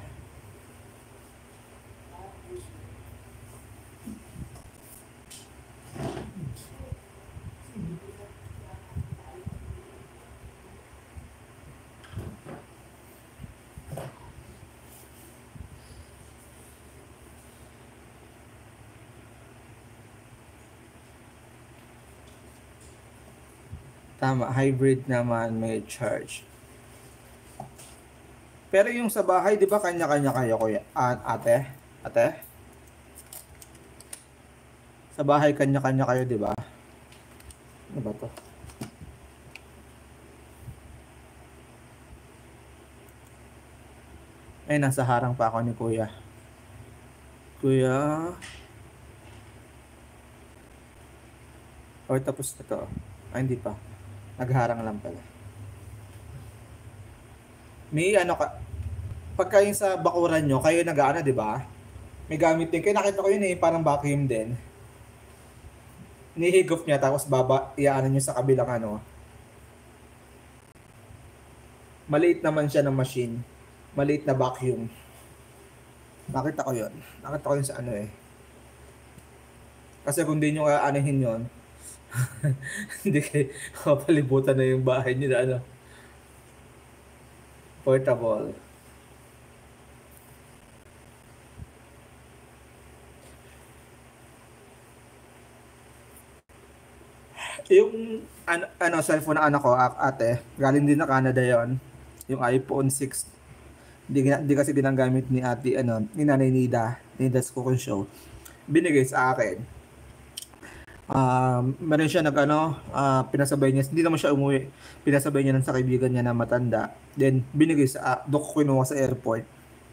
Speaker 2: Tama, hybrid naman may charge. Pero yung sa bahay, di ba kanya-kanya kayo, kuya? Ate? Ate? Sa bahay, kanya-kanya kayo, di ba? Ano ba to? Ay, nasa harang pa ako ni kuya. Kuya? O, tapos ito. Ay, hindi pa. Nagharang lang pala. May ano ka, pagka yung sa bakuran nyo, kayo nag-ano, di ba? May gamit din. Kaya nakita ko yun parang vacuum din. Nihigop niya, tapos iaanan nyo sa kabilang ano. Maliit naman siya ng machine. Maliit na vacuum. Nakita ko yun. Nakita ko yun sa ano Kasi kung di nyo aanahin yun, hindi kayo mapalibutan na yung bahay nyo na ano. Portable. Yung cellphone na anak ko, ate, galing din na Canada yon. Yung iPhone 6. Hindi kasi ginagamit ni ate, ni Nanay Nida's Cooking Show. Binigay sa akin. Meron siya pinasabay niya, hindi naman siya umuwi, pinasabay niya sa kaibigan niya na matanda, then binigay doon ko kinuha sa airport.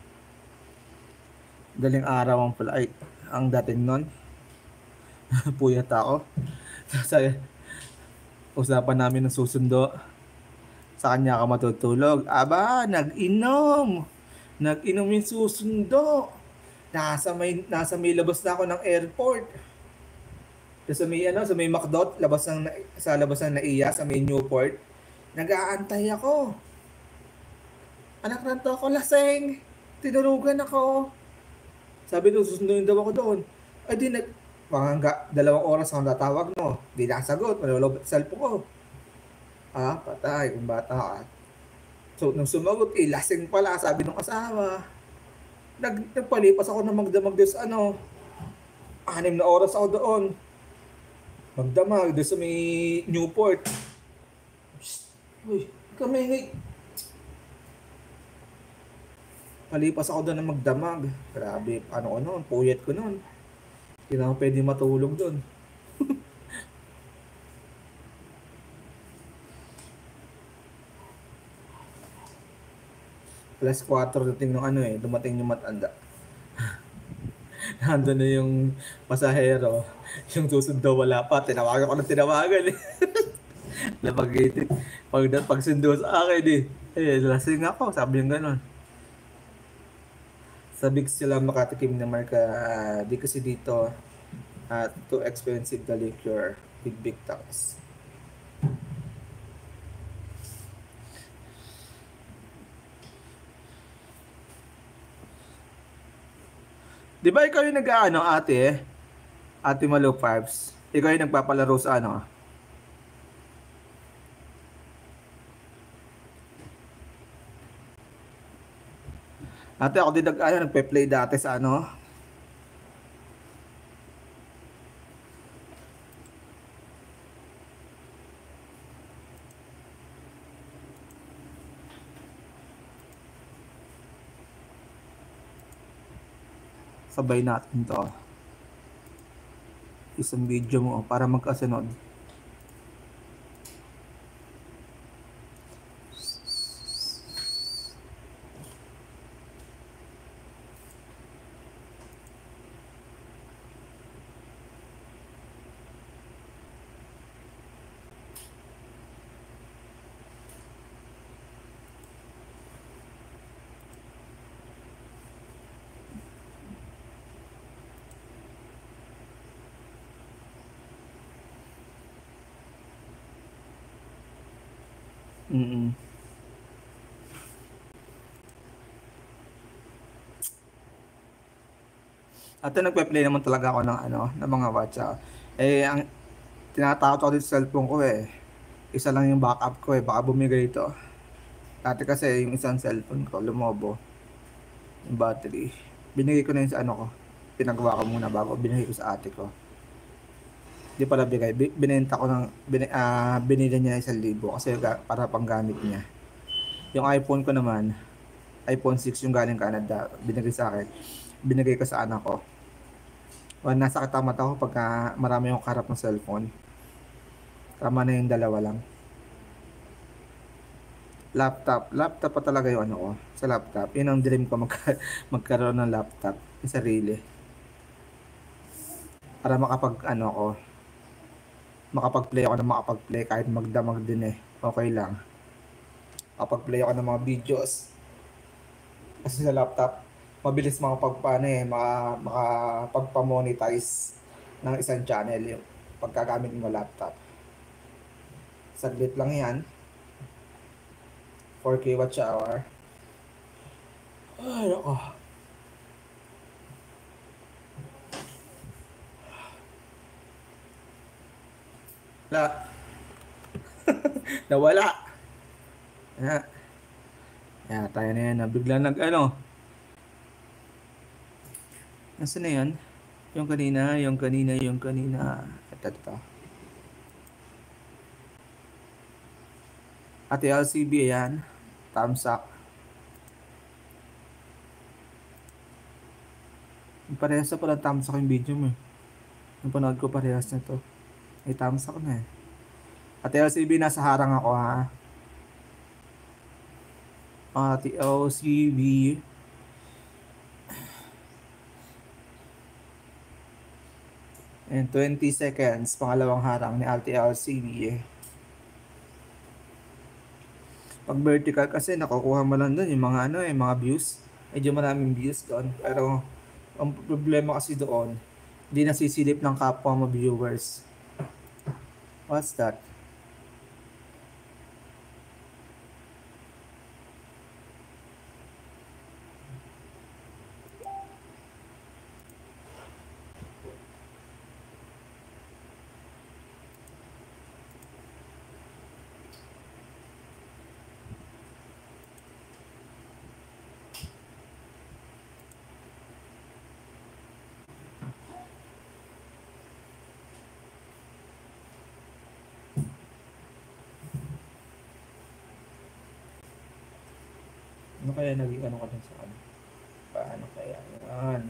Speaker 2: Galing araw ang flight, ang dating nun. Puyat ako. Kasi usapan namin ng susundo, sa kanya ako matutulog. Aba, nag-inom yung susundo, nasa may labas na ako ng airport. Sa may McDo, sa labas ng NAIA, sa may Newport, nag-aantay ako. Anak na to ako, laseng. Tinurugan ako. Sabi doon, susunduin daw ako doon. Ay di, mga 2 oras ako natawag, no? Di nakasagot, malulobot sa cellphone ko. Patay, kung bata ka. So, nung sumagot, laseng pala, sabi ng asawa. Nagpalipas ako ng magdamag doon sa 6 na oras ako doon. Magdamag doon sa may Newport. Uy, kami. Palipas ako doon ng magdamag. Grabe, puyat ko noon. Hindi na ako pwede matulog doon. Alas 4 dumating yung matanda. Nandun na yung pasahero. Yung susundo wala pa. Tinawagan ko ng tinawagan Pag sundo sa akin lasing ako. Sabi yung gano'n. Sabi sila makatikim na marka. Di kasi dito too expensive the liquor. Big tax. Di ba ikaw yung ate? Ate Malo Parbs. Ikaw yung nagpapalaro sa Ate, ako din nagpe-play dati sa sabay natin to. Isang video mo para magkasunod. Mm. At nagpe-play naman talaga ako ng ng mga watcha. Eh, ang tinatakot ako dito sa cellphone ko eh. Isa lang yung backup ko eh, baka bumigay ito. Dati kasi yung isang cellphone ko, lumobo. Yung battery. Binigay ko na yun sa ko. Pinagawa ko muna bago binigay ko sa ate ko. Di pala bigay. Binenta ko binili niya 1,000 kasi para pang gamit niya. Yung iPhone ko naman, iPhone 6 yung galing Canada, binigay sa akin. Binigay ko sa anak ko. Nasa katamat ako pagka marami akong karap ng cellphone. Tama na yung dalawa lang. Laptop pa talaga yung ko. Sa laptop. Yun ang dream ko magkaroon ng laptop. Yung sarili. Para makapag-play ako ng makapag-play kahit magdamag din eh. Okay lang. Makapag-play ako ng mga videos. Kasi sa laptop, mabilis makapagpa-monetize ng isang channel yung pagkagamit mo laptop. Saglit lang yan. 4K watch hour. Ay, ako. Wala. Nawala. Tayo na yan. Bigla Nasaan na yan? Yung kanina. Ito. Ate LCB, ayan. Thumbs up. Parehas na pala thumbs up yung video mo. Yung panood ko parehas na to. Ay, thumbs up na eh. Ate LCB, nasa harang ako ha. Ate LCB. And 20 seconds, pangalawang harang ni Ate LCB. Pag vertical kasi nakukuha mo lang doon yung mga mga views. Medyo maraming views doon. Pero ang problema kasi doon, hindi nasisilip ng kapwa mo viewers. What's that? Ano kaya naging ka dun sa Paano kaya yan?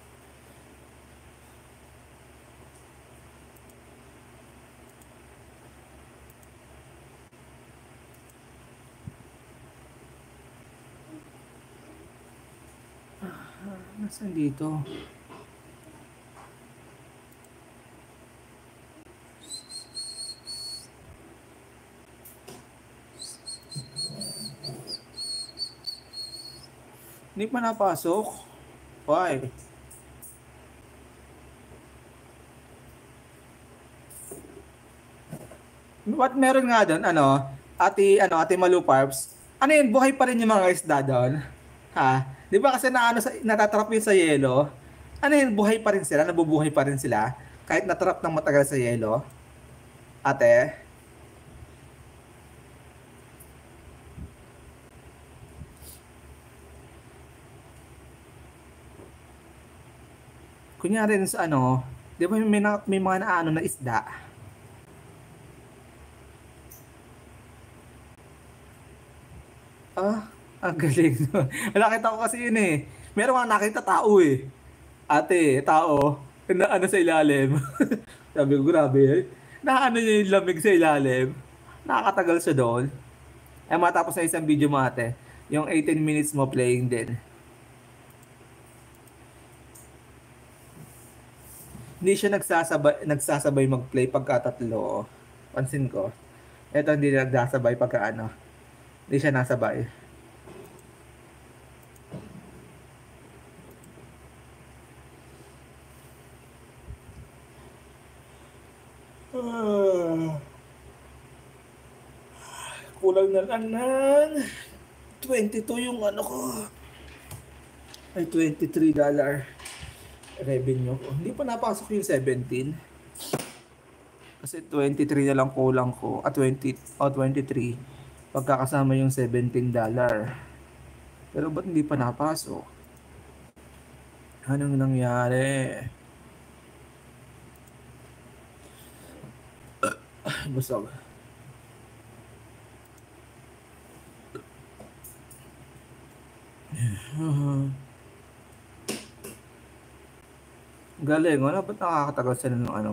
Speaker 2: Nasaan dito? Hindi pa napasok. Why? What meron nga doon? Ate Malu Parps. Ano yun? Buhay pa rin yung mga isda doon? Ha? Di ba kasi natatrap yun sa yelo? Ano yun? Buhay pa rin sila? Nabubuhay pa rin sila? Kahit natrap ng matagal sa yelo? Ate? Kunyari sa di ba may mga na isda? Ang galing. Nakita ko kasi yun eh. Meron nga nakita tao eh. Ate, tao. Na sa ilalim. Sabi ko, grabe eh. Niya yung lamig sa ilalim. Nakakatagal siya doon. Matapos na isang video mo ate. Yung 18 minutes mo playing din. Hindi siya nagsasabay mag-play pagka tatlo. Pansin ko. Ito hindi nagsasabay pagka Hindi siya nasabay. Kulang na lang ng 22 yung ano ko. Ay, $23 revenue ko. Hindi pa napasok yung 17. Kasi 23 na lang kulang ko. 23. Pagkakasama yung $17. Pero ba't hindi pa napasok? Anong nangyari? Busog. Galing, ano? Ba't nakakatagal sila ng ano?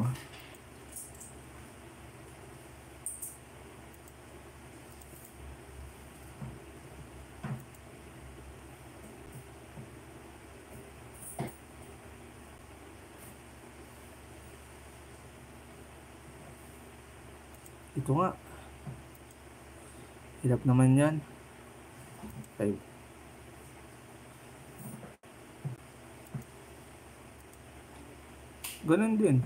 Speaker 2: Ito nga. Hirap naman yan. Okay. Ganun din.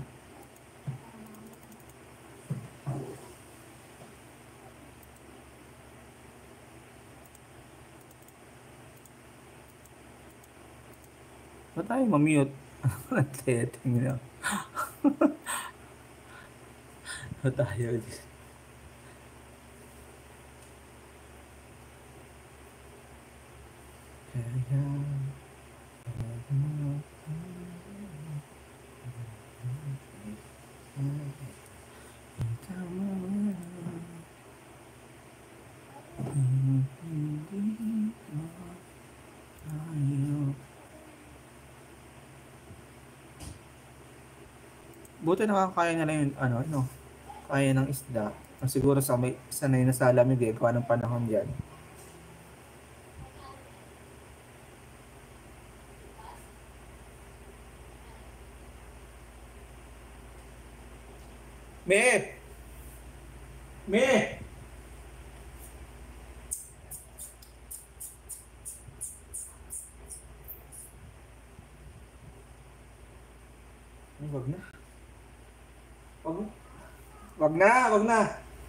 Speaker 2: Ba't tayo mamute? Setting na. Ba't tayo? Buti nakakaya na lang yung ano, no? Kaya ng isda. Siguro sa may sanay na sa lamig eh, gawa ng panahon diyan. Me! Me! Ay, wag na. Wag na, wag na.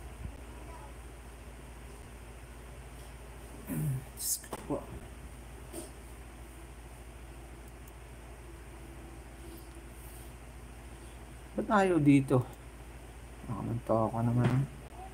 Speaker 2: Ba't ayaw dito? Nakamantawa ka naman.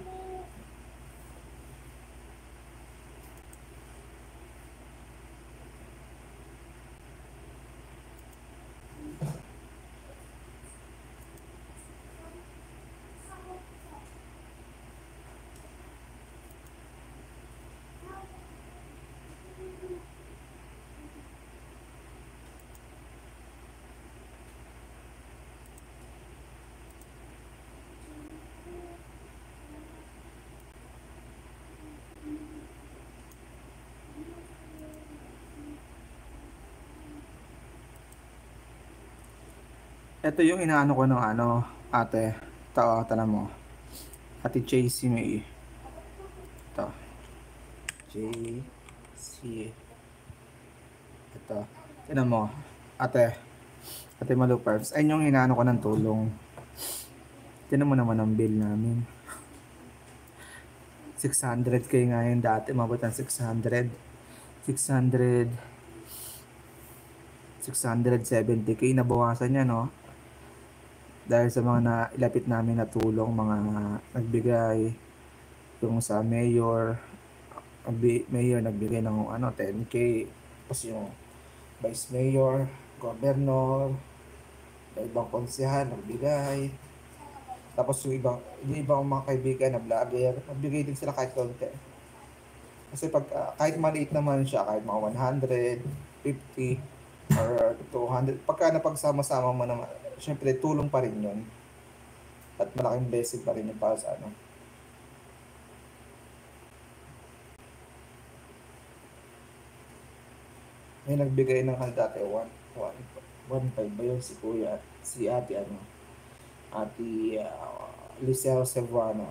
Speaker 2: Ito yung inaano ko ng ano, ate. Ito, tanong mo. Ate JC May. Ito. JC. Ito. Tinan mo. Ate. Ate Malu Perps. Ayun yung inaano ko ng tulong. Tinan mo naman ang bill namin. 600k nga yun dati. Mabot ang 670k. Nabawasan niya, no? Dahil sa mga nailapit namin na tulong, mga nagbigay, yung sa mayor nagbigay ng ano 10k, tapos yung vice mayor, governor, ibang konsehal nagbigay, tapos yung ibang mga kaibigan na vlogger, nagbigay din sila kahit konti. Kasi pag kahit maliit naman siya, kahit mga 100, 50 or 200, pagka napagsama-sama mo naman, syempre tulong pa rin yun. At malaking blessing pa rin yung para sa ano. May nagbigay ng dati 1.5 ba yun si kuya, si ate ano, ate Lucel Sevano,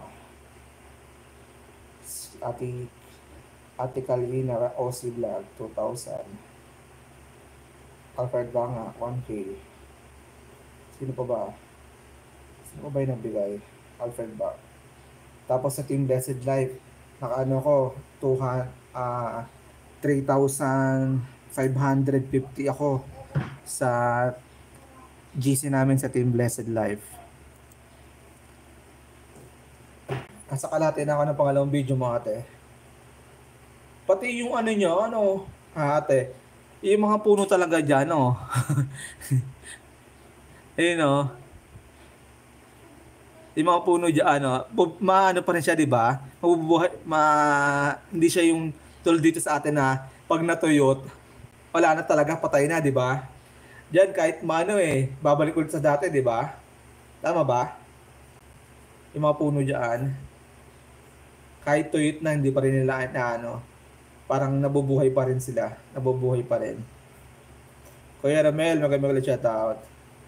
Speaker 2: ate Calvina Osi Vlog 2,000, Alfred Banga 1K. Sino pa ba yung nagbigay? Alfred Bang. Tapos sa Team Blessed Life Nakaano ko, 3,550 ako sa GC namin sa Team Blessed Life. Nasa kalahati na ako ng pangalawang video mo, ate. Pati yung ano nyo, ate, yung mga puno talaga dyan, ayun, yung mga puno dyan, maano pa rin siya, di ba? Mabubuhay, hindi siya yung tulad dito sa atin na pag natuyot, wala na talaga, patay na, di ba? Diyan kahit maano babalik ulit sa dati, di ba? Tama ba? Yung mga puno dyan, kahit tuyot na, hindi pa rin nila parang nabubuhay pa rin sila. Nabubuhay pa rin. Kuya Ramel, magandang shoutout.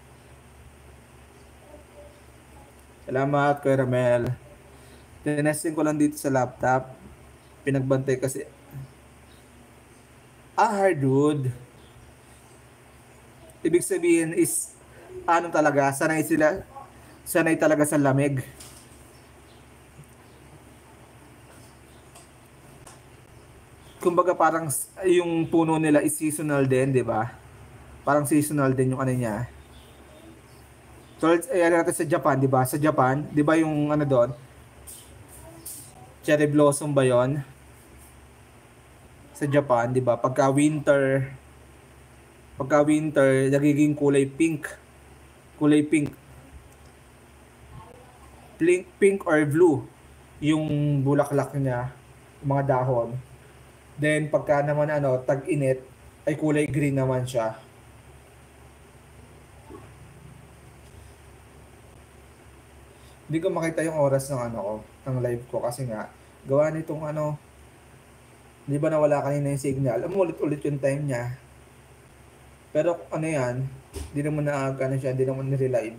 Speaker 2: Salamat, Kuya Ramel. Tinesting ko lang dito sa laptop. Pinagbantay kasi. Hardwood. Ibig sabihin is, talaga, sanay talaga sa lamig. Kumbaga parang yung puno nila is seasonal din, di ba? Parang seasonal din yung niya. So, natin sa Japan, di ba? Sa Japan, di ba yung doon? Cherry blossom ba yon? Sa Japan, di ba? Pagka winter, nagiging kulay pink. Kulay pink. Pink or blue yung bulaklak niya, yung mga dahon. Then pagka naman tag-init ay kulay green naman siya. Hindi ko makita yung oras ng ng live ko kasi nga gawa nitong di ba nawala kanina yung signal. Ulit-ulit yung time niya. Pero yan, hindi naman hindi naman nire-live.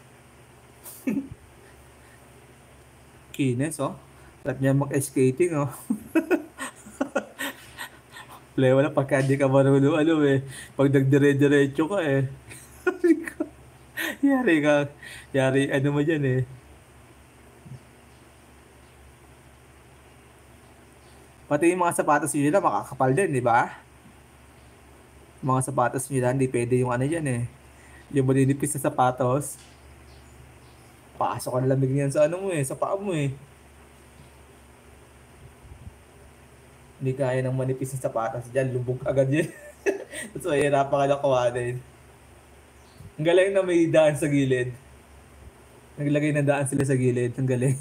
Speaker 2: Kines, Sarap niya mag-skating, Wala pagka di ka marunong pag nagdire-diretso ka yari mo dyan Pati yung mga sapatos nila makakapal din, di ba? Mga sapatos nila, hindi pwede yung dyan yung maninipis sa sapatos. Pasok ang lamig niyan sa sa paa mo Hindi kaya ng manipis na sapatos dyan, lubog agad yun. So, hirapan ka na kuhanin. Ang galing na may daan sa gilid. Naglagay ng daan sila sa gilid. Ang galing.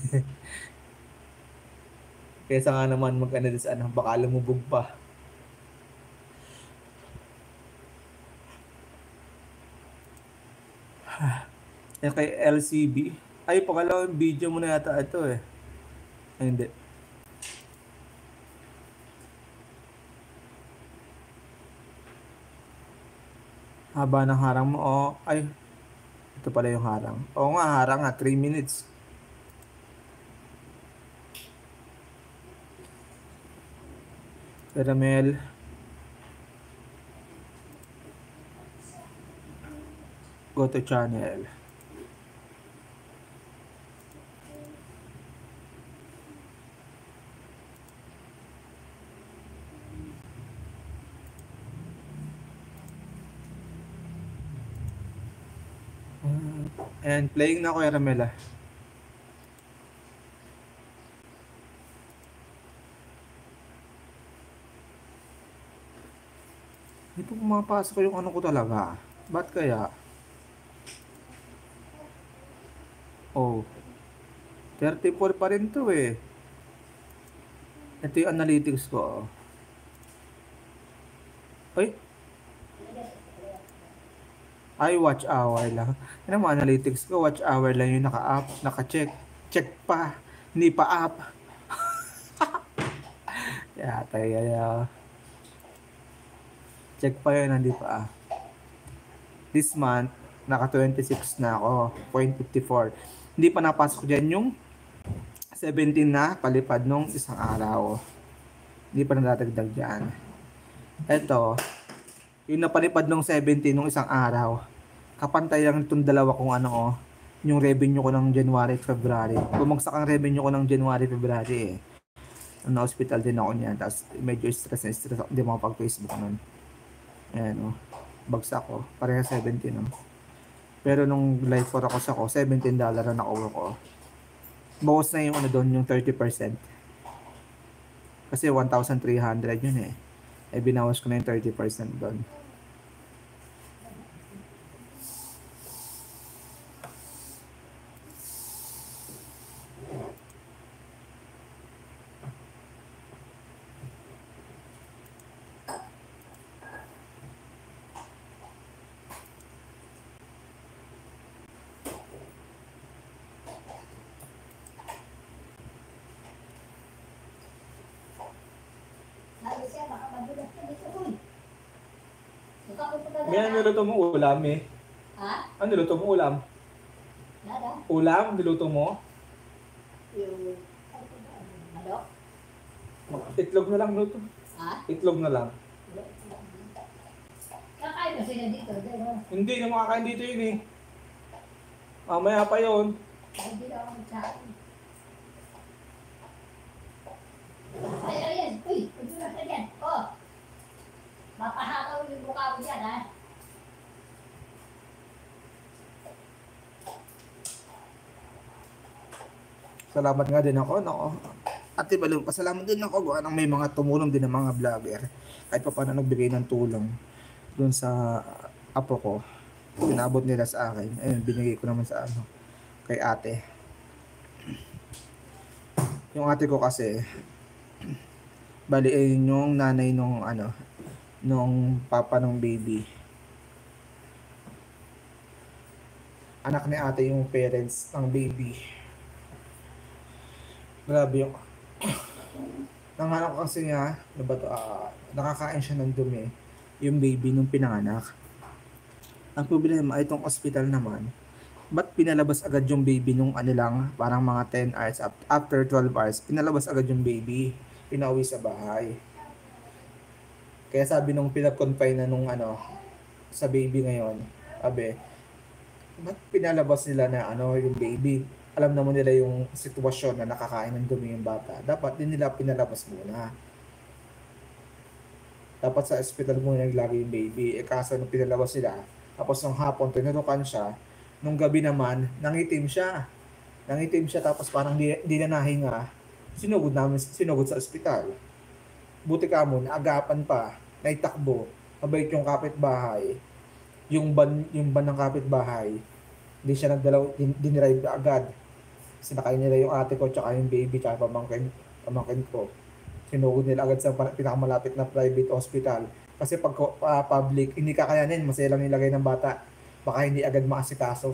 Speaker 2: Kaysa nga naman baka lumubog pa. Yung kay LCB. Ay, pangalawang video mo na yata ito Ay, hindi. Haba ng harang mo. Ay, ito pala yung harang. Oo nga, harang nga. 3 minutes. Caramel. Go to channel. And playing na Kuya Ramela. Ito pumapasok yung ko talaga. Ba't kaya? Oh. 34 pa rin to Ito yung analytics ko. Ay, watch hour lang. Ano mo, analytics ko, watch hour lang yung naka-up, naka-check. Check pa, hindi pa up. Check pa yun, hindi pa up. This month, naka-26 na ako, 0.54. Hindi pa napasok dyan yung 17 na palipad nung isang araw. Hindi pa nadadagdag dyan. Ito, yung napalipad nung 17 nung isang araw, kapantay lang itong dalawa kung yung revenue ko ng January, February. Bumagsak ang revenue ko ng January, February Na-hospital din ako niyan. Tapos medyo stress na stress ako. Hindi makapag-Facebook nun. Ayan o. Bagsak ko. Pareha 17 no. Pero nung life for ako sa ko, $17 na nakuha ko. Bawas na yung ano doon, yung 30%. Kasi 1,300 yun eh. Eh binawas ko na yung 30% doon.
Speaker 7: Sabi siya, baka madulas ka dito, uy.
Speaker 2: May ano niluto mo ulam eh?
Speaker 7: Ha?
Speaker 2: Ano niluto mo ulam?
Speaker 7: Nada?
Speaker 2: Ulam? Niluto mo?
Speaker 7: Yung... Ano?
Speaker 2: Itlog na lang niluto.
Speaker 7: Ha?
Speaker 2: Itlog na lang.
Speaker 7: Kakain ba sila dito? Pero,
Speaker 2: Hindi na makakain dito yun eh. Mamaya pa yun.
Speaker 7: hindi na ako magsabi. Ay, ayan. Uy, madulas ka dyan. Oh. Mapahakaw yung mukha mo dyan, ha?
Speaker 2: Salamat nga din ako, no? Ate Balong, pasalamat din ako gawa ng may mga tumulong din ng mga vlogger. Kahit pa paano nagbigay ng tulong dun sa apo ko. Pinabot nila sa akin. Ayun, binigay ko naman sa ano, kay ate. Yung ate ko kasi, bali ayun yung nanay nung ano, nung papa nung baby. Anak ni ate yung parents ng baby. Grabe yung nanganak kasi niya, ano ba to, nakakain siya ng dumi, yung baby nung pinanganak. Ang problema ay itong hospital naman, ba't pinalabas agad yung baby nung ano lang, parang mga 10 hours, after 12 hours, pinalabas agad yung baby, pinauwi sa bahay. Kaya sabi nung pinag-confine na nung ano, sa baby ngayon, abe, ba't pinalabas nila na ano, yung baby? Alam naman nila yung sitwasyon na nakakain ng dumi yung bata. Dapat din nila pinalabas muna. Dapat sa hospital muna naglagay yung baby. Eh kaso nung pinalabas sila, tapos nung hapon, tinutukan siya. Nung gabi naman, nangitim siya. Nangitim siya tapos parang di na nahinga. Sinugod sa ospital. Buti ka mo, naagapan pa, naitakbo. Mabait yung kapitbahay. Yung ban ng kapitbahay, hindi siya nagdalaw, dinirive agad. Sinakay nila yung ate ko, tsaka yung baby, tsaka pamangkin ko. Sinugod nila agad sa pinakamalapit na private hospital. Kasi pag public, hindi kakayanin, masaya lang nilagay ng bata. Baka hindi agad maasikaso.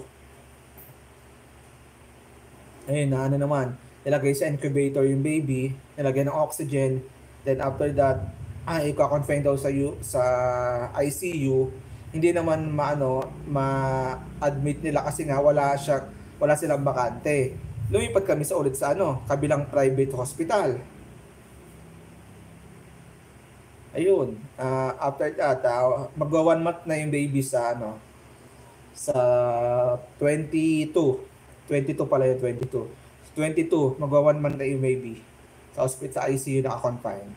Speaker 2: Ayun, na ano naman, nilagay sa incubator yung baby, nilagay ng oxygen, then after that, ika-confine daw sa ICU, hindi naman ma-admit nila kasi nga wala silang bakante. Lumipat kami sa ulit sa kabilang private hospital. Ayun, after that, magwa 1 month na yung baby sa sa 22 pala yung 22, magwa 1 month na yung baby sa hospital, sa ICU naka-confine.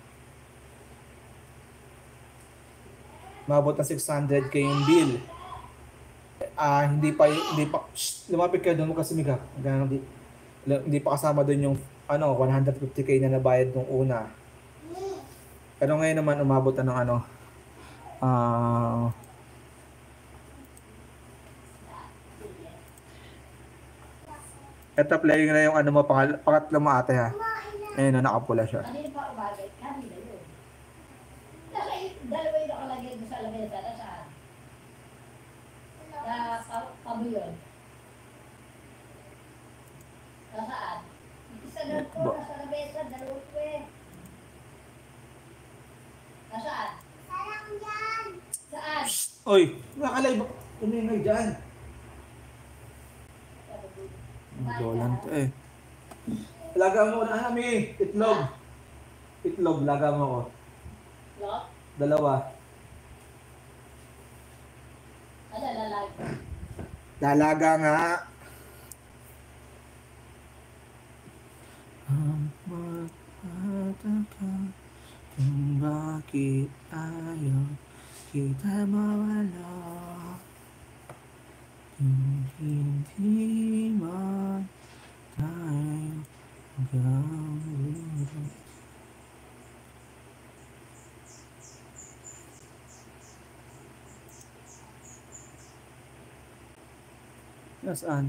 Speaker 2: Mabot na 600k yung bill. Hindi pa lumapit ka doon mo kasi miga. Hindi pa kasama doon yung 150k na nabayad nung una. Pero ngayon naman umabot na ng eto playing na yung pangatlo mo ate ha. Ayun na, nakapula siya.
Speaker 7: Kanina pa umagay, kanina yun. Dalawa yung nakalagay doon sa lamesa na saan? Sa pabuyon. Saan? Isa na po, nasa lamesa, dalawa po eh. Saan?
Speaker 4: Sarang dyan!
Speaker 7: Saan?
Speaker 2: Oy, nakalive. Tumingay dyan. Dolan to eh. Laga mo na kami. Itlog. Itlog, laga mo ko.
Speaker 7: Lock?
Speaker 2: 2.
Speaker 7: Ano, lalaki?
Speaker 2: Dalaga nga. nagtataka kung bakit ayaw kita mawala. Kung hindi man tayo magkaburo. Nasaan?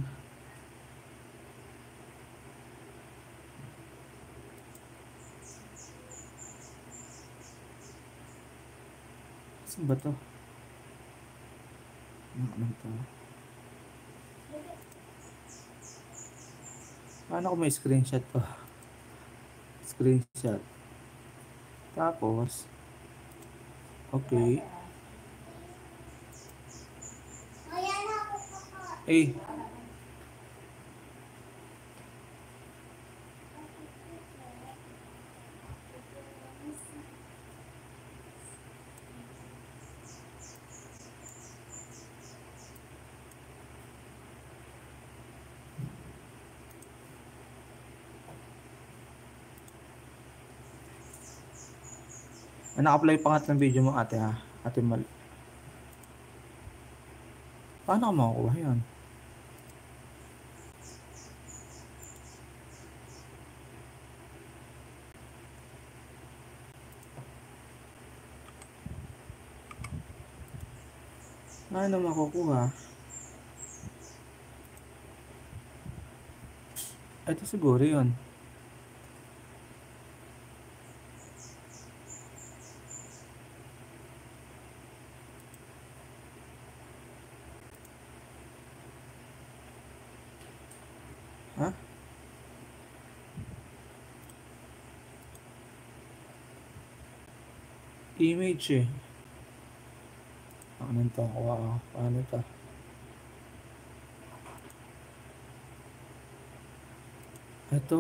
Speaker 2: Saan ba to? Ano to? Paano ko may screenshot to? Screenshot. Tapos, okay. Eh, naka-apply pa nga ng video mo ate ha. Ate Mal. Paano ka makakuha yan? Paano makukuha? Ito siguro yun. Ha? Image eh. Ano to? Wow. Paano to? Ito.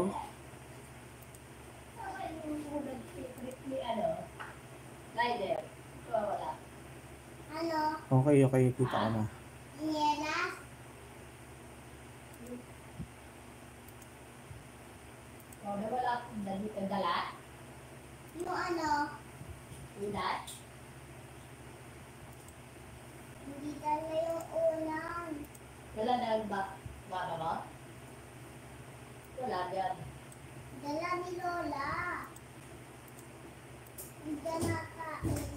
Speaker 7: Rider. Wala. Ano?
Speaker 2: Okay, kita ko na.
Speaker 7: Nielas? Wala akong dala. Yung ano? Ulat? Hindi dala yung ulam. Wala na ba mo? Wala dyan. Dala ni Lola. Hindi ka nakain.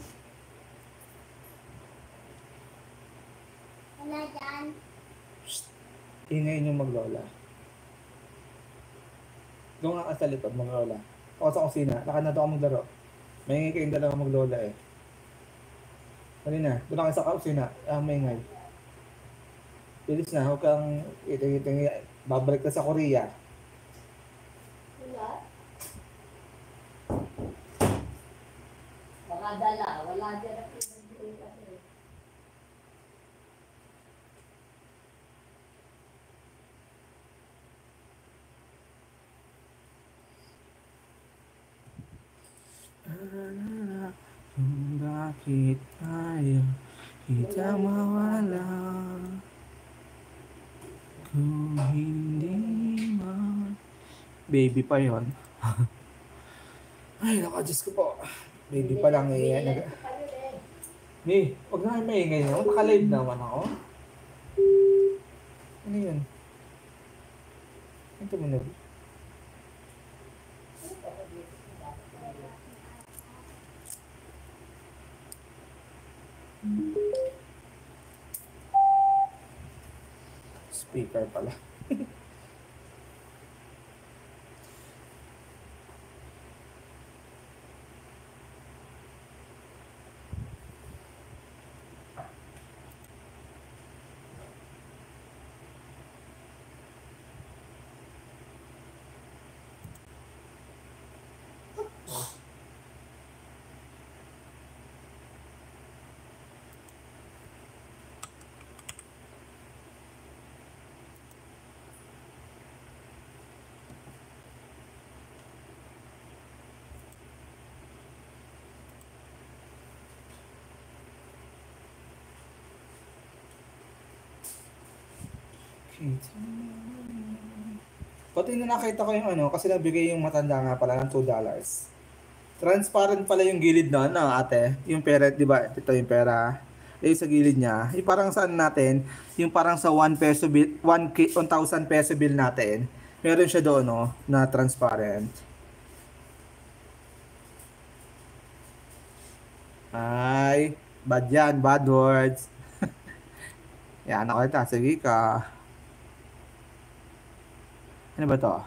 Speaker 7: Wala dyan.
Speaker 2: Ingay niyo maglola. Doon nga ka sa likod maglola. Ako sa kusina. Lakad na to ako maglaro. Maingay kayong dalawa maglola eh. Dali na. Doon ako sa kusina. Maingay. Bilis na. Huwag kang iting babalik ka sa Korea.
Speaker 7: Wala? Baka dala. Wala dyan na pinag-ibig kasi.
Speaker 2: Kung bakit ayaw kita mawala. Kung hindi man. Baby pa yon. Ay, naka-adjust ko po. Baby pa lang eh. Ni, huwag na kayo maingay naman. Naka-live naman ako. Ano yun? Ito mo na. Speaker pala. Pati na nakita ko yung ano, kasi nabigay yung matanda nga pala ng $2. Transparent pala yung gilid na ate. Yung pera, di ba? Ito yung pera. Eh, sa gilid niya. Yung parang saan natin, yung parang sa 1 peso bill, 1,000 peso bill natin. Meron siya doon, no, na transparent. Ay, bad yan, bad words. Yan ako ito, sige ka. Ano ba to?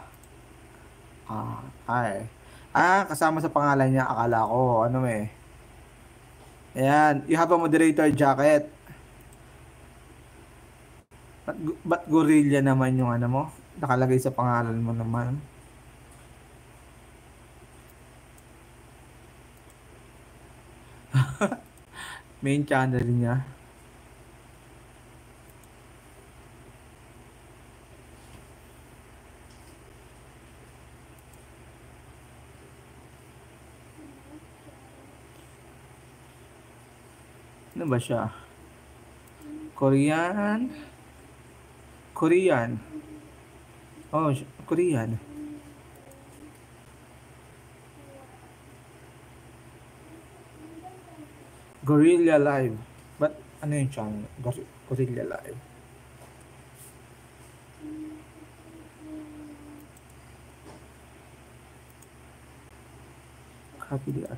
Speaker 2: Ay. Kasama sa pangalan niya, akala ko, ano eh. Ayan, you have a moderator jacket. Ba't gorilla naman yung ano mo? Nakalagay sa pangalan mo naman. Main channel niya. Ano ba siya? Korean. Oh, Korean. Gorilla Live. But ano yung channel? Gorilla Live. Copy the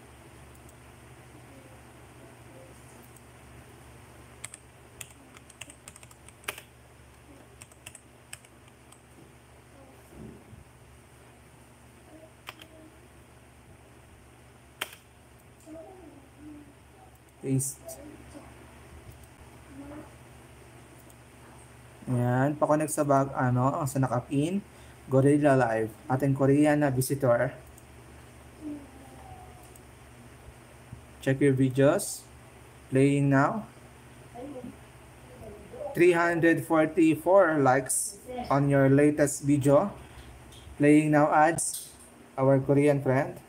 Speaker 2: paste. Ayan, pa-connect sa sa nakapin. Gorilla Live. Ating Korean na visitor. Check your videos. Playing now. 344 likes on your latest video. Playing now ads. Our Korean friend.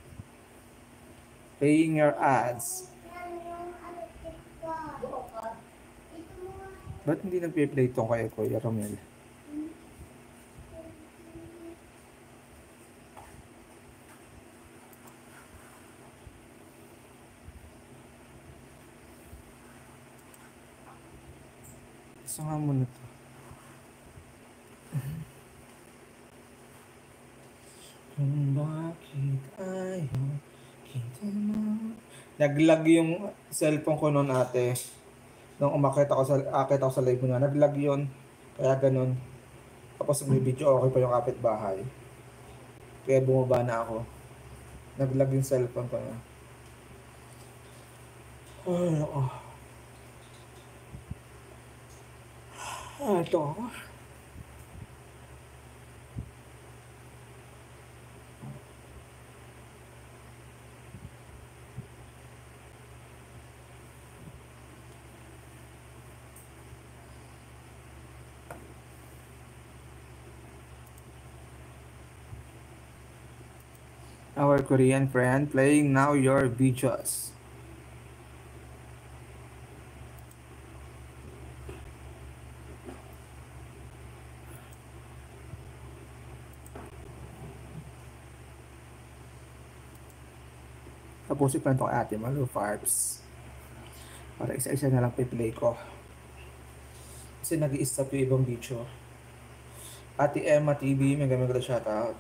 Speaker 2: Playing your ads. Ba't hindi nagpe-play itong kay Kuya Romel? Isa nga muna ito. Kung bakit ayaw kita mo. Naglag yung cellphone ko noon ate. Nung akit ako sa live niya, naglag yun. Kaya ganun. Tapos may video, okay pa yung kapitbahay. Kaya bumaba na ako. Naglag yung cellphone ko na. Ay, ako. Ito. Our Korean friend playing now your videos. Tapusin ko na itong Ate Malu Farms. Para isa-isa na lang play ko. Kasi nag-i-stop yung ibang video. Ate Emma TV, may gamit ko na shoutout.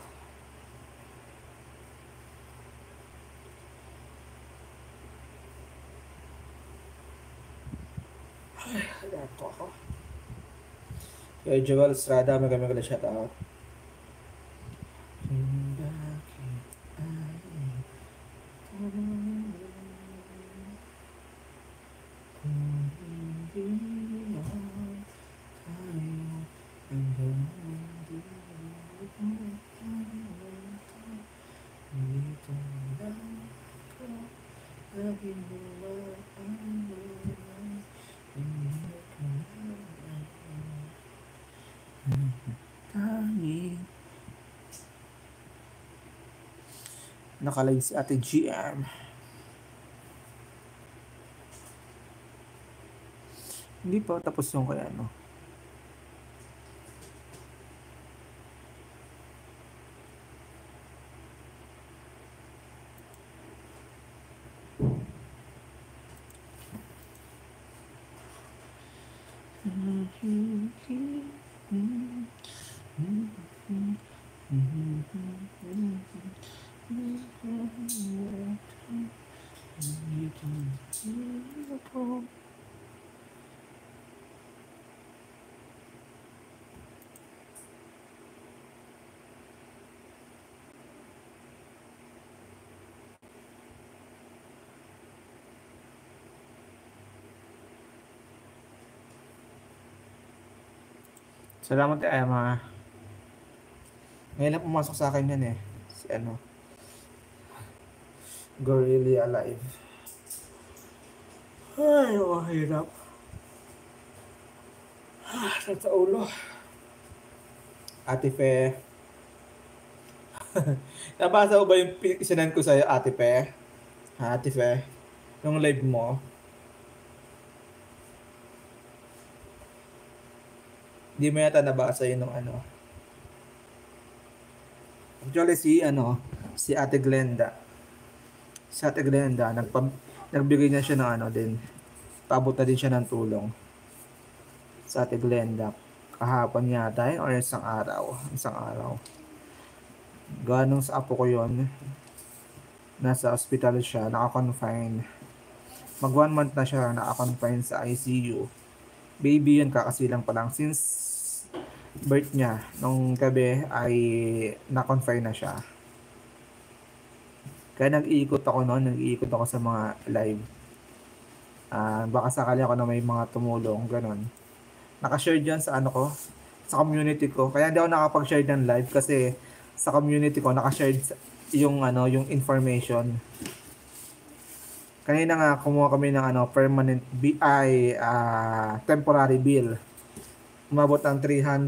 Speaker 2: Ito ako. Kaya Joel Estrada, may gamit ko na shoutout. Nakalive si Ate GM. Hindi pa tapos yung kaya ano. Salamat Emma. Ngayon lang pumasok sa akin yan eh. Si ano. Gorilla Alive. Ay, mahirap. Sa ulo. Ate Fe. Nabasa mo ba yung isinan ko sa'yo, Ate Fe? Ha, Ate Fe? Yung live mo? Hindi mo yata nabasa yun nung ano. Actually si Ate Glenda. Si Ate Glenda, nagbigay niya siya ng ano din. Paabot na din siya ng tulong. Sa Ate Glenda. Kahapon yata yun or isang araw. Ganong sa apo ko yun. Nasa hospital siya, naka-confine. Mag 1 month na siya naka-confine sa ICU. Baby yun, kakasilang pa lang. Since birth niya, nung gabi ay na-confine na siya. Kaya nag-iikot ako sa mga live. Baka sakali ako na may mga tumulong, ganon. Nakashare dyan sa ano ko, sa community ko. Kaya hindi ako nakapag-share ng live kasi sa community ko nakashare yung information. Kanina nga kumuha kami ng permanent temporary bill. Umabot ng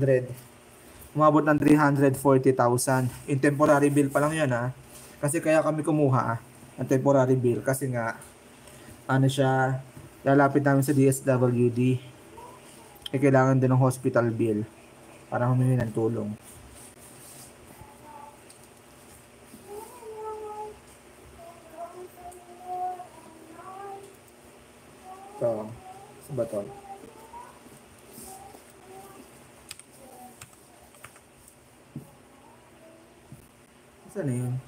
Speaker 2: 340,000. Yung temporary bill pa lang 'yan ha. Kasi kaya kami kumuha ng temporary bill kasi nga siya, lalapit namin sa DSWD. Kailangan din ng hospital bill para humingi ng tulong. So, sa ba to? Saan na yun?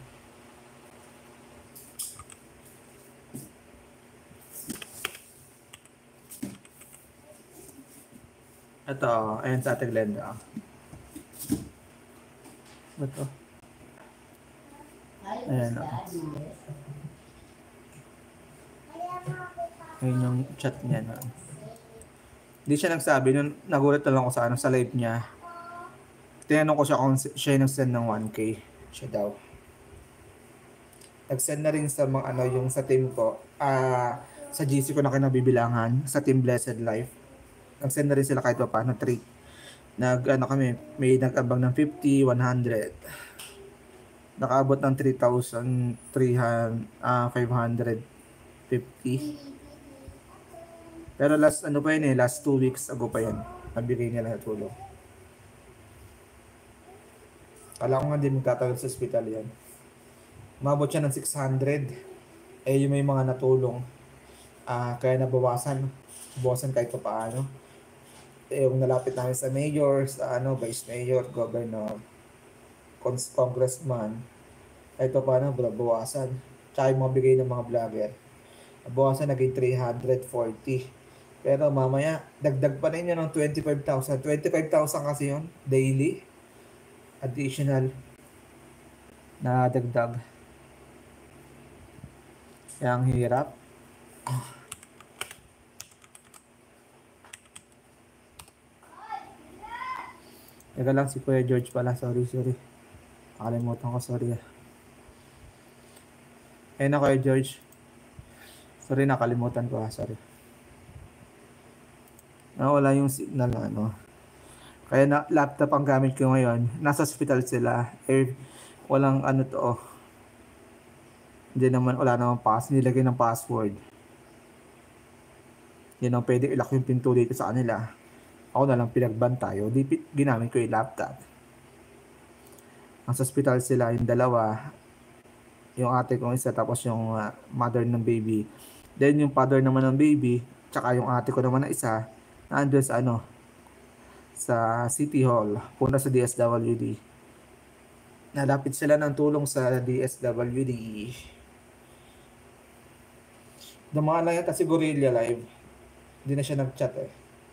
Speaker 2: Ito, ayan sa Ate Glenda. Ba to? Ayan o. Ayun yung chat niya na. Hindi siya nagsabi. Nagulat na lang ako sa live niya. Tinanong ko siya kung siya yung nag-send ng 1K. Siya daw. Nag-send na rin sa mga yung sa team ko. Sa GC ko na kinabibilangan. Sa Team Blessed Life. Nag-send na rin sila kahit pa paano treat. Kami, may nag-abang ng 50, 100. Nakaabot ng 3,550. Pero last 2 weeks ago pa yan. Nabigay nila na tulong. Kala ko nga din magtatagal sa hospital yan. Umabot siya ng 600. Yung may mga natulong. Kaya nabawasan. Bawasan kahit pa paano. Yung nalapit namin sa mayor, sa vice mayor, governor, congressman. Kahit pa paano, bawasan. Tsaka yung mga bigay ng mga vlogger. Bawasan naging 340. Pero mamaya, dagdag pa rin yun ng 25,000. 25,000 kasi yun, daily. Additional na dagdag. Kaya ang hirap. Teka lang, si Kuya George pala. Sorry. Nakalimutan ko, sorry. Ayun na Kuya George. Sorry, nakalimutan ko sorry. Wala yung signal Kaya laptop ang gamit ko ngayon. Nasa hospital sila. Walang wala naman nilagay ng password. Pwede ilock yung pinto dito sa kanila. Ako na lang pinagbantayo. Ginamit ko yung laptop. Nasa hospital sila, yung dalawa. Yung ate kong isa, tapos yung mother ng baby. Then yung father naman ng baby, tsaka yung ate ko naman na isa, Nandun sa ano, sa City Hall, punta sa DSWD. Nalapit sila ng tulong sa DSWD. Dumaan lang yata si Gorilla live. Hindi na siya nag-chat eh.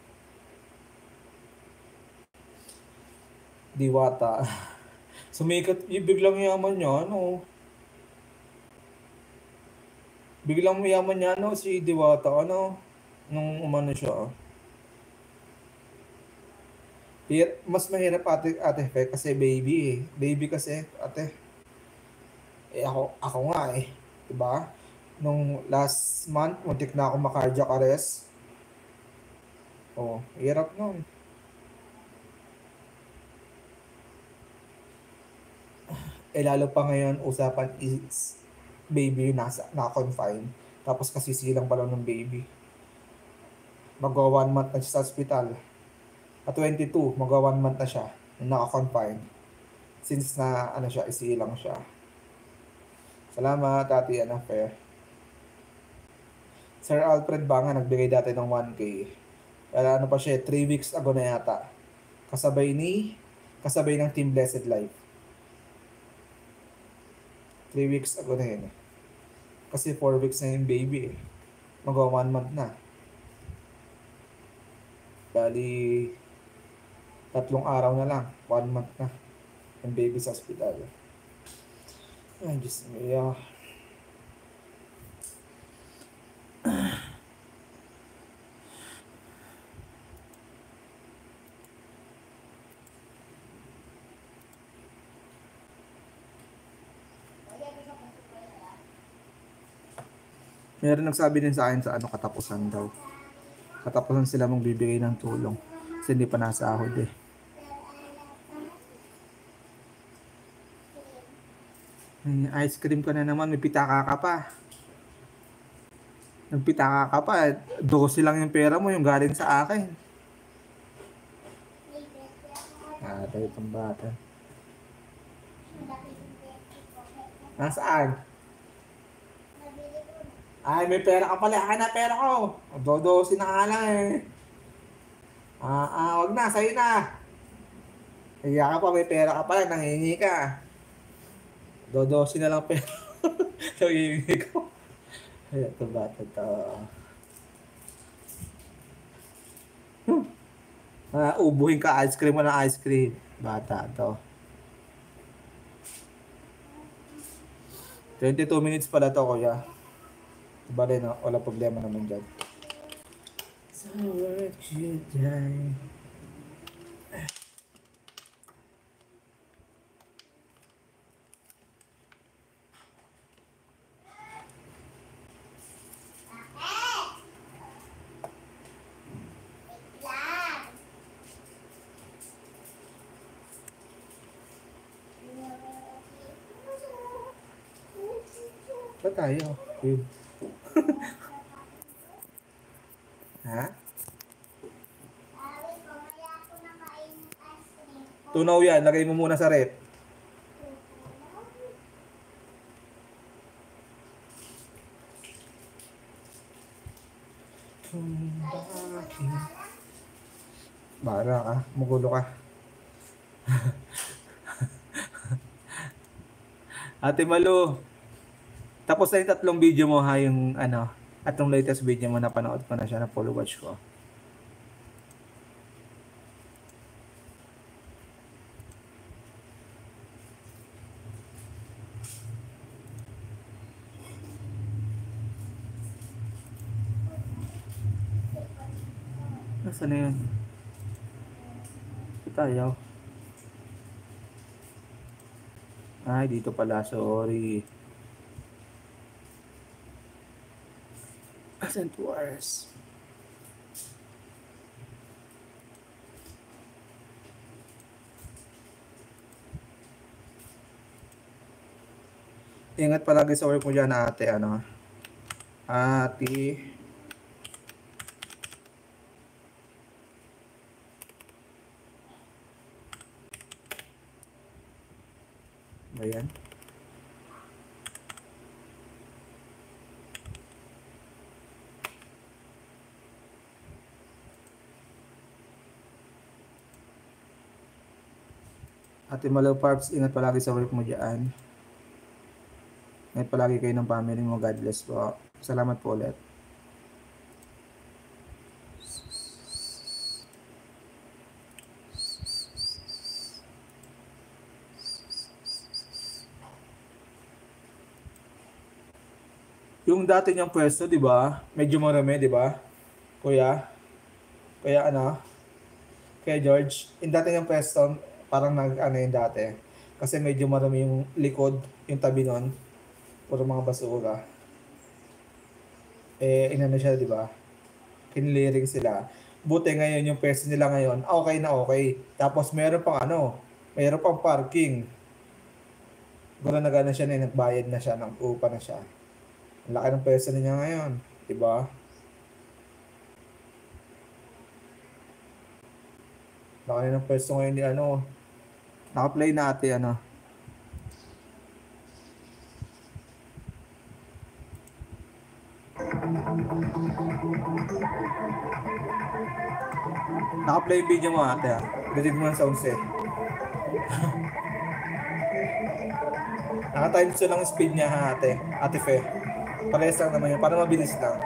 Speaker 2: Diwata. Sumikat, biglang yaman niya, ano? Biglang yaman niya, ano, si Diwata, ano? Nung umano siya. Mas mahirap ate Fe, kasi baby eh. Baby kasi, ate. Eh ako nga eh. Diba? Nung last month, muntik na ako ma-cardiac arrest. Oh, hirap nun. Eh lalo pa ngayon, usapan is baby yung naka-confine. Tapos kasi silang pa lang ng baby. Magwa 1 month na siya sa hospital. At 22, magwa 1 month na siya. Naka-confine. Since na, ano siya, isilang siya. Salamat, Ate Ana Fair. Sir Alfred Banga, nagbigay dati ng 1K. Kaya ano pa siya, 3 weeks ago na yata. Kasabay ng Team Blessed Life. 3 weeks ago na yun eh. Kasi 4 weeks na yung baby eh. Magwa 1 month na. Bali, 3 araw na lang. 1 month na. Yung baby sa hospital. Ay, Diyos mo. Meron nagsabi din sa akin sa ano, katapusan daw. Katapusan sila magbibigay ng tulong. Kasi hindi pa nasahod eh. Ice cream ka na naman, may pitaka ka pa. Nagpitaka ka pa, 12 lang yung pera mo, yung galing sa akin. Tayo itong bata. Nasaan? Ay, may pera ka pala. Akin na pera ko. Dodosin na nga lang eh. Wag na, sa'yo na. Kaya ka pa, may pera ka pala, nanghingi ka. Dodosin na lang pera. Nanghingi ko. Ay, ito bata to. Ubuhin ka, ice cream mo ng ice cream. Bata to. 22 minutes pala to, kuya. Bale, no? Wala problema naman dyan. So what you die? Ba tayo? Ha? Tunaw yan. Lagay mo muna sa rep. Bara ka. Magulo ka. Ate Malu. Tapos na yung 3 video mo ha. Yung ano. At yung latest video mo, napanood ko na siya, na follow watch ko. Nasaan na yun? Ito tayo. Ay, dito pala. Sorry. Ascent Wars. Ingat palagi sa work mo dyan, ate. Ano? Ate. Ayan. Ate Malo Parps, ingat palagi sa work mo dyan. Ingat palagi kayo ng family mo. God bless po. Salamat po ulit. Yung dati niyang pwesto, di ba? Medyo marami, di ba? Kuya? Kaya ano? Kaya George, yung dati niyang pwesto, parang ano yung dati. Kasi medyo marami yung likod, yung tabi nun. Puro mga basura. Inano siya, di ba? Kinliring sila. Buti ngayon yung pwesto nila ngayon, okay na okay. Tapos meron pang parking. Gano'n na gano'n siya na nagbayad na siya, ng upa na siya. Ang laki ng pwesto niya ngayon, di ba? Laki ng pwesto ngayon ni naka-play natin Naka-play yung video mo ate Bitig mo ng sound set. Naka-times 2 lang yung speed niya ha ate Fe. Parehas lang naman yun, para mabilis lang.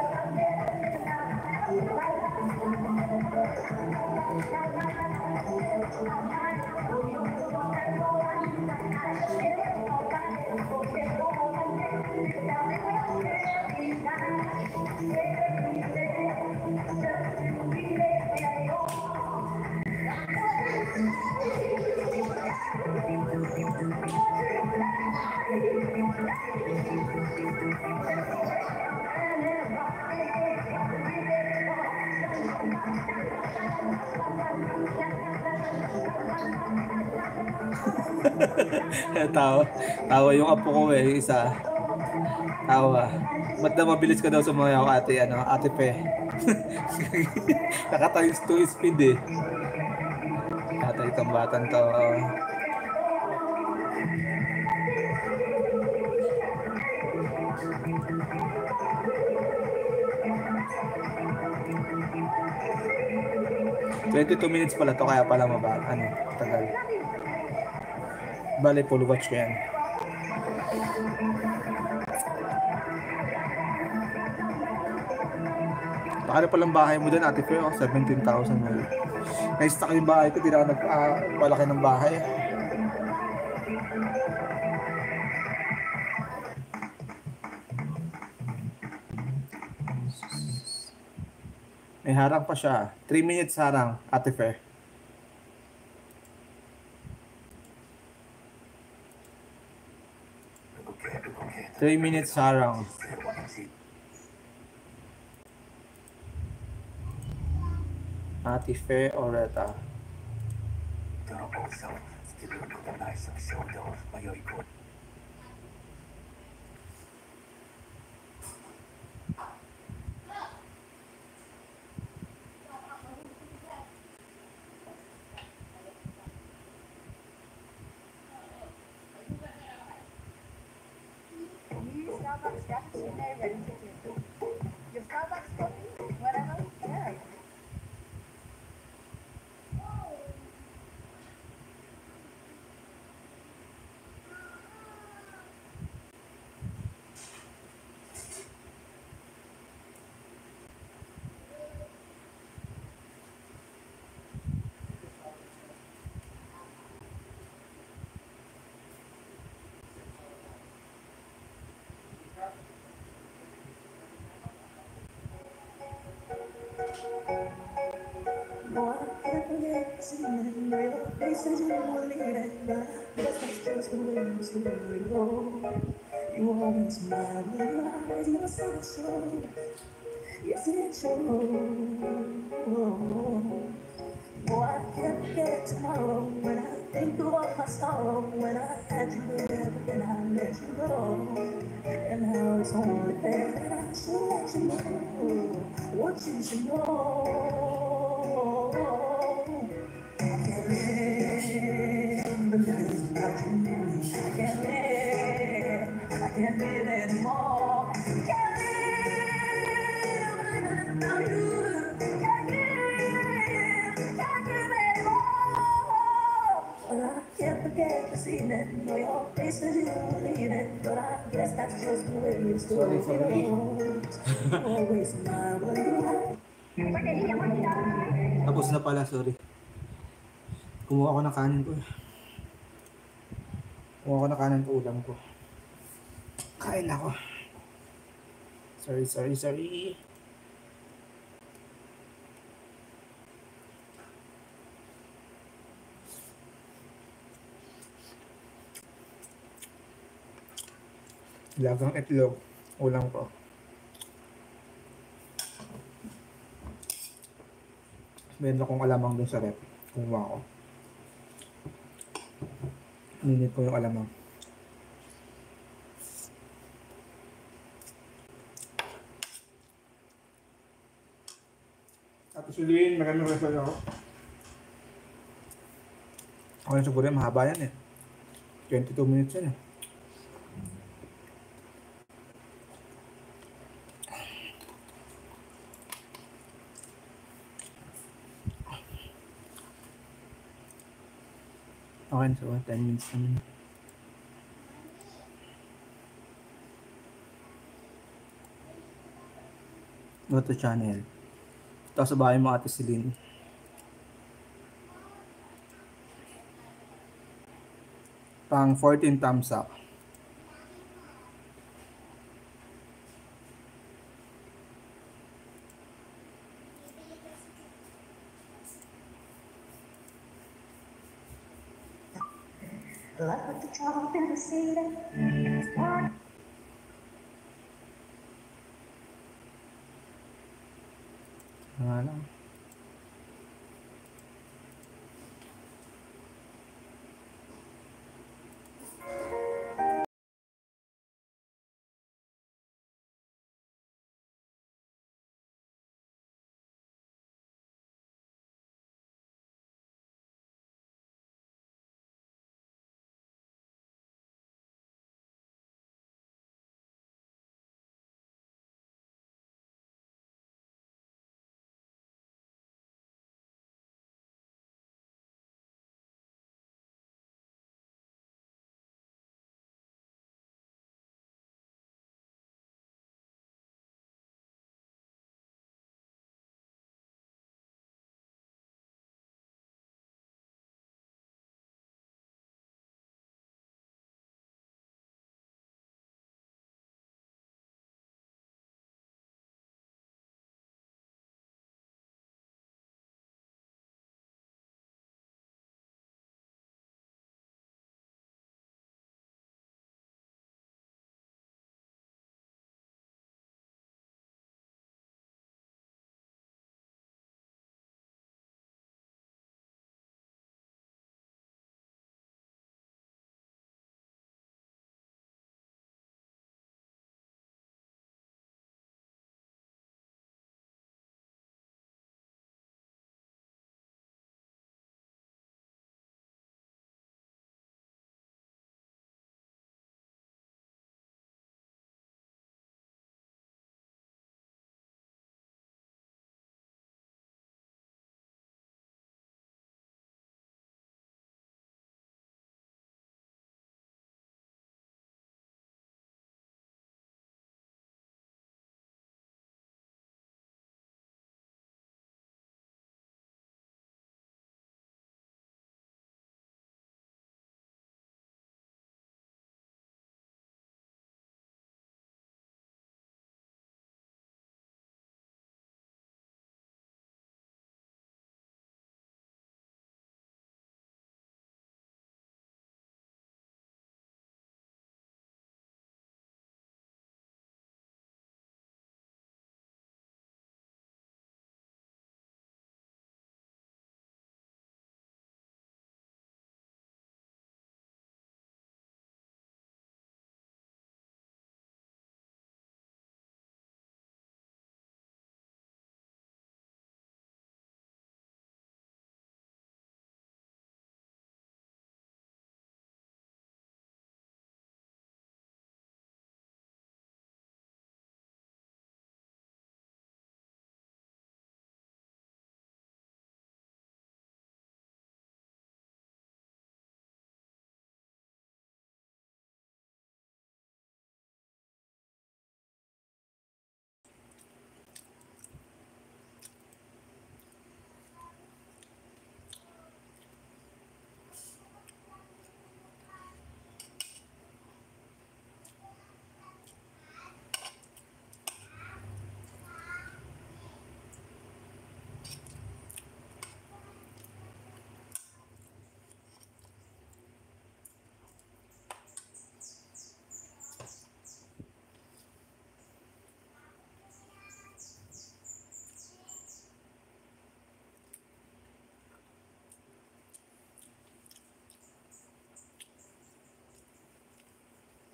Speaker 2: Tawa yung apo ko isa. Tawa. Ba't na mabilis ka daw sumayaw ate Pe? Naka-times 2 speed Ate itong batang to. 22 minutes pala to, kaya pala tagal. Bale, full watch ko yan. Baka na palang bahay mo dun, ate Fe, 17,000 na. Na-stock yung bahay ko, di na ako nagpalaki ng bahay. May harang pa siya. 3 minutes harang, ate Fe. Three minutes harang. Ate Fe Oreta.
Speaker 4: Starbucks cappuccino ready to drink. Your Starbucks coffee, whatever, yeah. Oh, I can't forget tomorrow when I think of all my sorrow, when I had you there and I let you go. And now it's only fair that I should let you know what you should know. I can't live the days without you. I can't live anymore. Can't live without you. Can't live anymore. I can't forget yet to see that. Know your face that you don't believe it, but I guess that's just the way it's
Speaker 2: Sorry,
Speaker 4: going.
Speaker 2: sorry.
Speaker 4: Always my way.
Speaker 2: Tapos na pala, sorry. Kumuha ko ng kanin ko. Kumuha ko ng kanin ko, ulam ko. Kain ako. Sorry. Lagang itlog, ulam ko. Meron akong alamang dun sa rep. Kumuha ko. Ninit ko yung alamang. At Sulin, maraming result ako. Ako yung siguro mahaba yan eh. 22 minutes yan eh. Okay, so 10 minutes naman. Go to channel. Ito sa bahay mo, Ate Celine. Pang 14 thumbs up.
Speaker 4: Like what the top and the ceiling.
Speaker 2: Nga lang.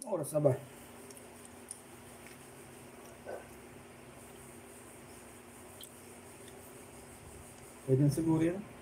Speaker 2: Oras na ba? Pwede na siguro yun.